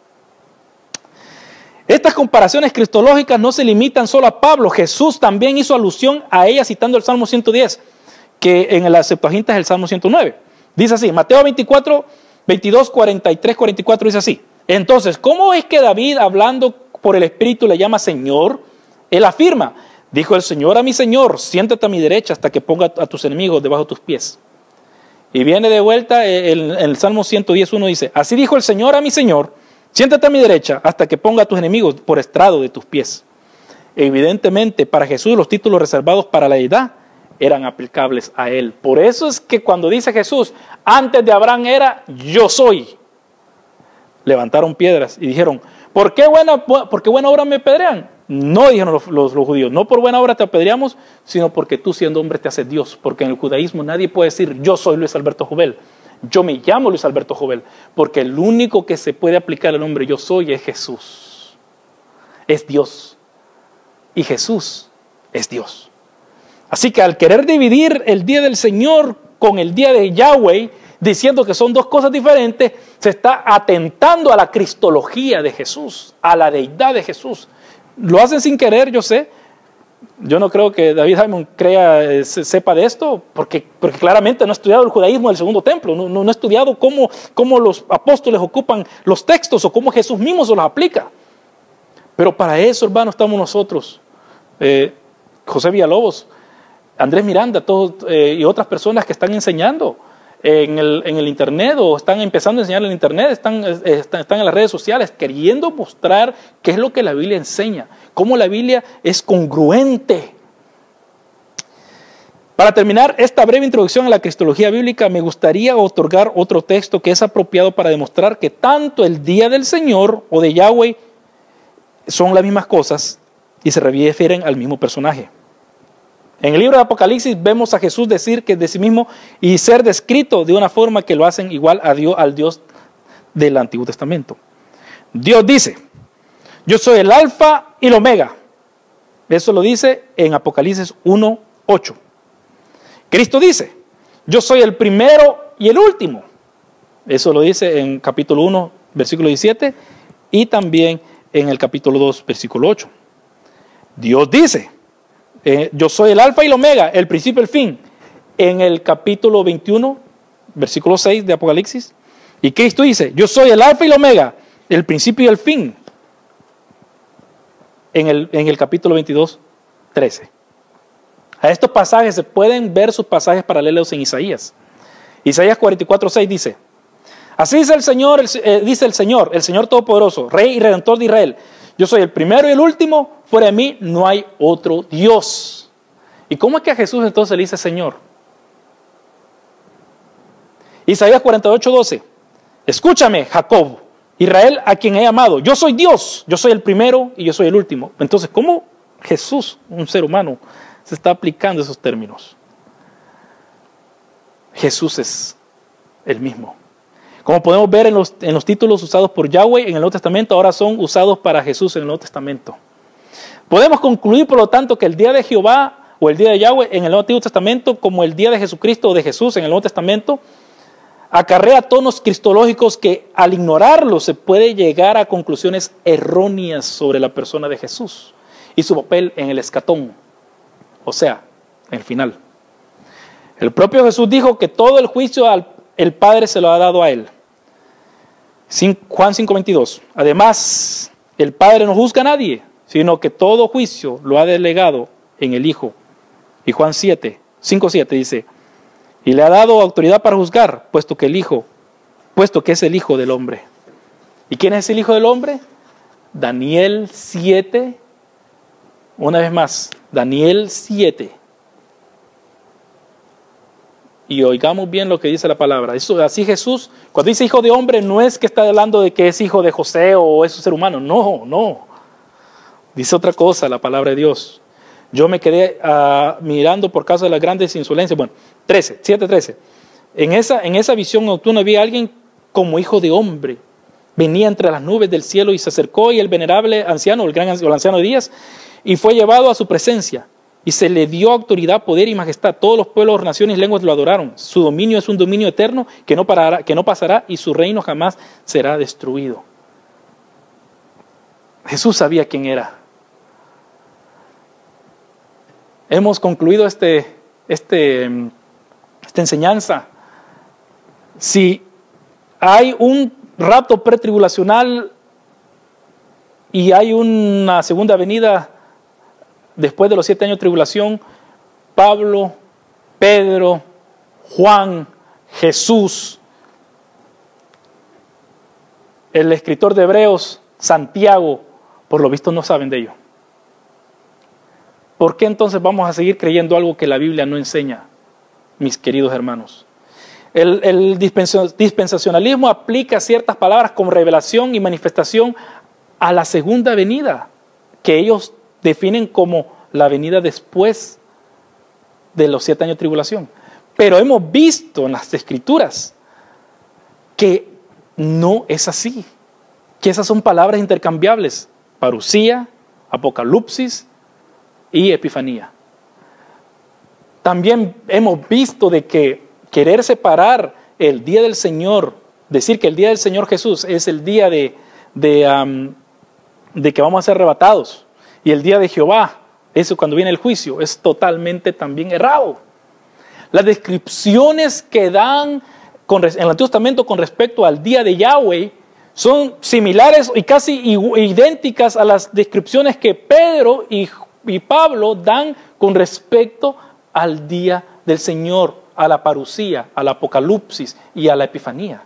Estas comparaciones cristológicas no se limitan solo a Pablo. Jesús también hizo alusión a ellas citando el Salmo ciento diez, que en la Septuaginta es el Salmo ciento nueve. Dice así, Mateo veinticuatro, veintidós, cuarenta y tres, cuarenta y cuatro dice así. Entonces, ¿cómo es que David, hablando por el Espíritu, le llama Señor? Él afirma, dijo el Señor a mi Señor, siéntate a mi derecha hasta que ponga a tus enemigos debajo de tus pies. Y viene de vuelta el, el Salmo ciento diez, uno dice, así dijo el Señor a mi Señor, siéntate a mi derecha hasta que ponga a tus enemigos por estrado de tus pies. Evidentemente, para Jesús los títulos reservados para la deidad eran aplicables a Él. Por eso es que cuando dice Jesús, antes de Abraham era yo soy, levantaron piedras y dijeron, ¿por qué buena, por qué buena obra me apedrean? No, dijeron los, los, los judíos, no por buena obra te apedreamos, sino porque tú siendo hombre te haces Dios. Porque en el judaísmo nadie puede decir, yo soy Luis Alberto Jovel. Yo me llamo Luis Alberto Jovel, porque el único que se puede aplicar al nombre yo soy es Jesús. Es Dios. Y Jesús es Dios. Así que al querer dividir el día del Señor con el día de Yahweh, diciendo que son dos cosas diferentes, se está atentando a la cristología de Jesús, a la deidad de Jesús. Lo hacen sin querer, yo sé. Yo no creo que David Haimon crea, sepa de esto, porque, porque claramente no ha estudiado el judaísmo del segundo templo, no, no, no ha estudiado cómo, cómo los apóstoles ocupan los textos o cómo Jesús mismo se los aplica. Pero para eso, hermano, estamos nosotros. Eh, José Villalobos, Andrés Miranda, todos, eh, y otras personas que están enseñando en el, en el internet o están empezando a enseñar en el internet, están, están, están en las redes sociales queriendo mostrar qué es lo que la Biblia enseña, cómo la Biblia es congruente. Para terminar esta breve introducción a la cristología bíblica, me gustaría otorgar otro texto que es apropiado para demostrar que tanto el día del Señor o de Yahweh son las mismas cosas y se refieren al mismo personaje. En el libro de Apocalipsis vemos a Jesús decir que es de sí mismo y ser descrito de una forma que lo hacen igual a Dios, al Dios del Antiguo Testamento. Dios dice, yo soy el alfa y el omega. Eso lo dice en Apocalipsis uno, ocho. Cristo dice, yo soy el primero y el último. Eso lo dice en capítulo uno, versículo diecisiete y también en el capítulo dos, versículo ocho. Dios dice, Eh, yo soy el alfa y el omega, el principio y el fin, en el capítulo veintiuno, versículo seis de Apocalipsis. Y Cristo dice, yo soy el alfa y el omega, el principio y el fin, en el, en el capítulo veintidós, trece. A estos pasajes se pueden ver sus pasajes paralelos en Isaías. Isaías cuarenta y cuatro, seis dice, así dice el Señor, el, eh, dice el Señor, el Señor Todopoderoso, Rey y Redentor de Israel, yo soy el primero y el último, fuera de mí no hay otro Dios. ¿Y cómo es que a Jesús entonces le dice Señor? Isaías cuarenta y ocho, doce. Escúchame, Jacob, Israel a quien he amado. Yo soy Dios, yo soy el primero y yo soy el último. Entonces, ¿cómo Jesús, un ser humano, se está aplicando esos términos? Jesús es el mismo. Como podemos ver en los, en los títulos usados por Yahweh en el Nuevo Testamento, ahora son usados para Jesús en el Nuevo Testamento. Podemos concluir, por lo tanto, que el día de Jehová o el día de Yahweh en el Antiguo Testamento, como el día de Jesucristo o de Jesús en el Nuevo Testamento, acarrea tonos cristológicos que al ignorarlos se puede llegar a conclusiones erróneas sobre la persona de Jesús y su papel en el escatón, o sea, en el final. El propio Jesús dijo que todo el juicio al el Padre se lo ha dado a Él. Juan cinco, veintidós. Además, el Padre no juzga a nadie, sino que todo juicio lo ha delegado en el Hijo. Y Juan siete, cinco, siete dice, y le ha dado autoridad para juzgar, puesto que el Hijo, puesto que es el Hijo del Hombre. ¿Y quién es el Hijo del Hombre? Daniel siete, una vez más, Daniel siete. Y oigamos bien lo que dice la palabra. Eso, así Jesús, cuando dice Hijo de Hombre, no es que está hablando de que es hijo de José o es un ser humano. No, no. Dice otra cosa la palabra de Dios. Yo me quedé uh, mirando por causa de las grandes insolencias. Bueno, trece, siete, trece. En esa, en esa visión nocturna vi a alguien como hijo de hombre. Venía entre las nubes del cielo y se acercó, y el venerable anciano, el gran el anciano de días, y fue llevado a su presencia. Y se le dio autoridad, poder y majestad. Todos los pueblos, naciones y lenguas lo adoraron. Su dominio es un dominio eterno que no, parará, que no pasará, y su reino jamás será destruido. Jesús sabía quién era. Hemos concluido este, este, esta enseñanza. Si hay un rapto pretribulacional y hay una segunda venida después de los siete años de tribulación, Pablo, Pedro, Juan, Jesús, el escritor de Hebreos, Santiago, por lo visto no saben de ello. ¿Por qué entonces vamos a seguir creyendo algo que la Biblia no enseña, mis queridos hermanos? El, el dispensacionalismo aplica ciertas palabras como revelación y manifestación a la segunda venida, que ellos definen como la venida después de los siete años de tribulación. Pero hemos visto en las Escrituras que no es así, que esas son palabras intercambiables: parusía, apocalipsis y epifanía. También hemos visto de que querer separar el día del Señor, decir que el día del Señor Jesús es el día de, de, um, de que vamos a ser arrebatados, y el día de Jehová, eso cuando viene el juicio, es totalmente también errado. Las descripciones que dan con, en el Antiguo Testamento con respecto al día de Yahweh son similares y casi idénticas a las descripciones que Pedro y, y Pablo dan con respecto al día del Señor, a la parusía, al apocalipsis y a la epifanía.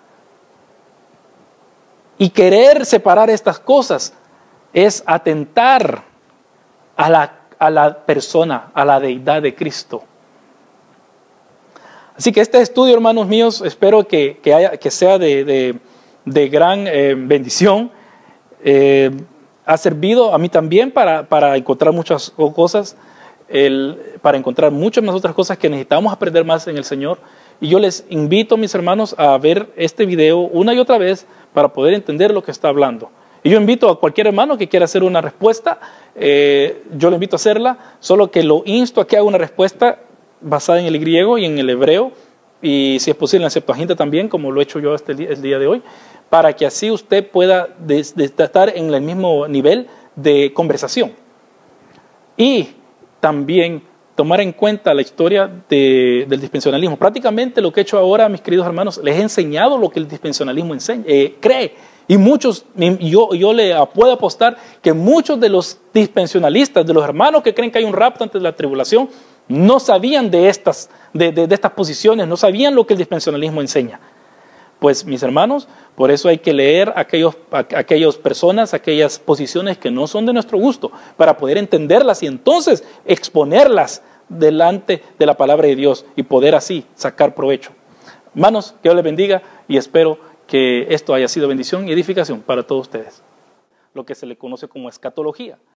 Y querer separar estas cosas es atentar a la, a la persona, a la deidad de Cristo. Así que este estudio, hermanos míos, espero que, que, haya, que sea de, de, de gran eh, bendición. Eh, ha servido a mí también para, para encontrar muchas cosas, el, para encontrar muchas más otras cosas que necesitamos aprender más en el Señor. Y yo les invito, mis hermanos, a ver este video una y otra vez para poder entender lo que está hablando. Y yo invito a cualquier hermano que quiera hacer una respuesta, eh, yo le invito a hacerla, solo que lo insto a que haga una respuesta basada en el griego y en el hebreo, y si es posible en la Septuaginta también, como lo he hecho yo este, el día de hoy, para que así usted pueda de, de estar en el mismo nivel de conversación. Y también tomar en cuenta la historia de, del dispensacionalismo. Prácticamente lo que he hecho ahora, mis queridos hermanos, les he enseñado lo que el dispensacionalismo enseña, eh, cree. Y muchos, yo, yo le puedo apostar que muchos de los dispensacionalistas, de los hermanos que creen que hay un rapto antes de la tribulación, no sabían de estas, de, de, de estas posiciones, no sabían lo que el dispensacionalismo enseña. Pues, mis hermanos, por eso hay que leer aquellos, aquellas personas, aquellas posiciones que no son de nuestro gusto, para poder entenderlas y entonces exponerlas delante de la palabra de Dios y poder así sacar provecho. Hermanos, que Dios les bendiga y espero que esto haya sido bendición y edificación para todos ustedes. Lo que se le conoce como escatología.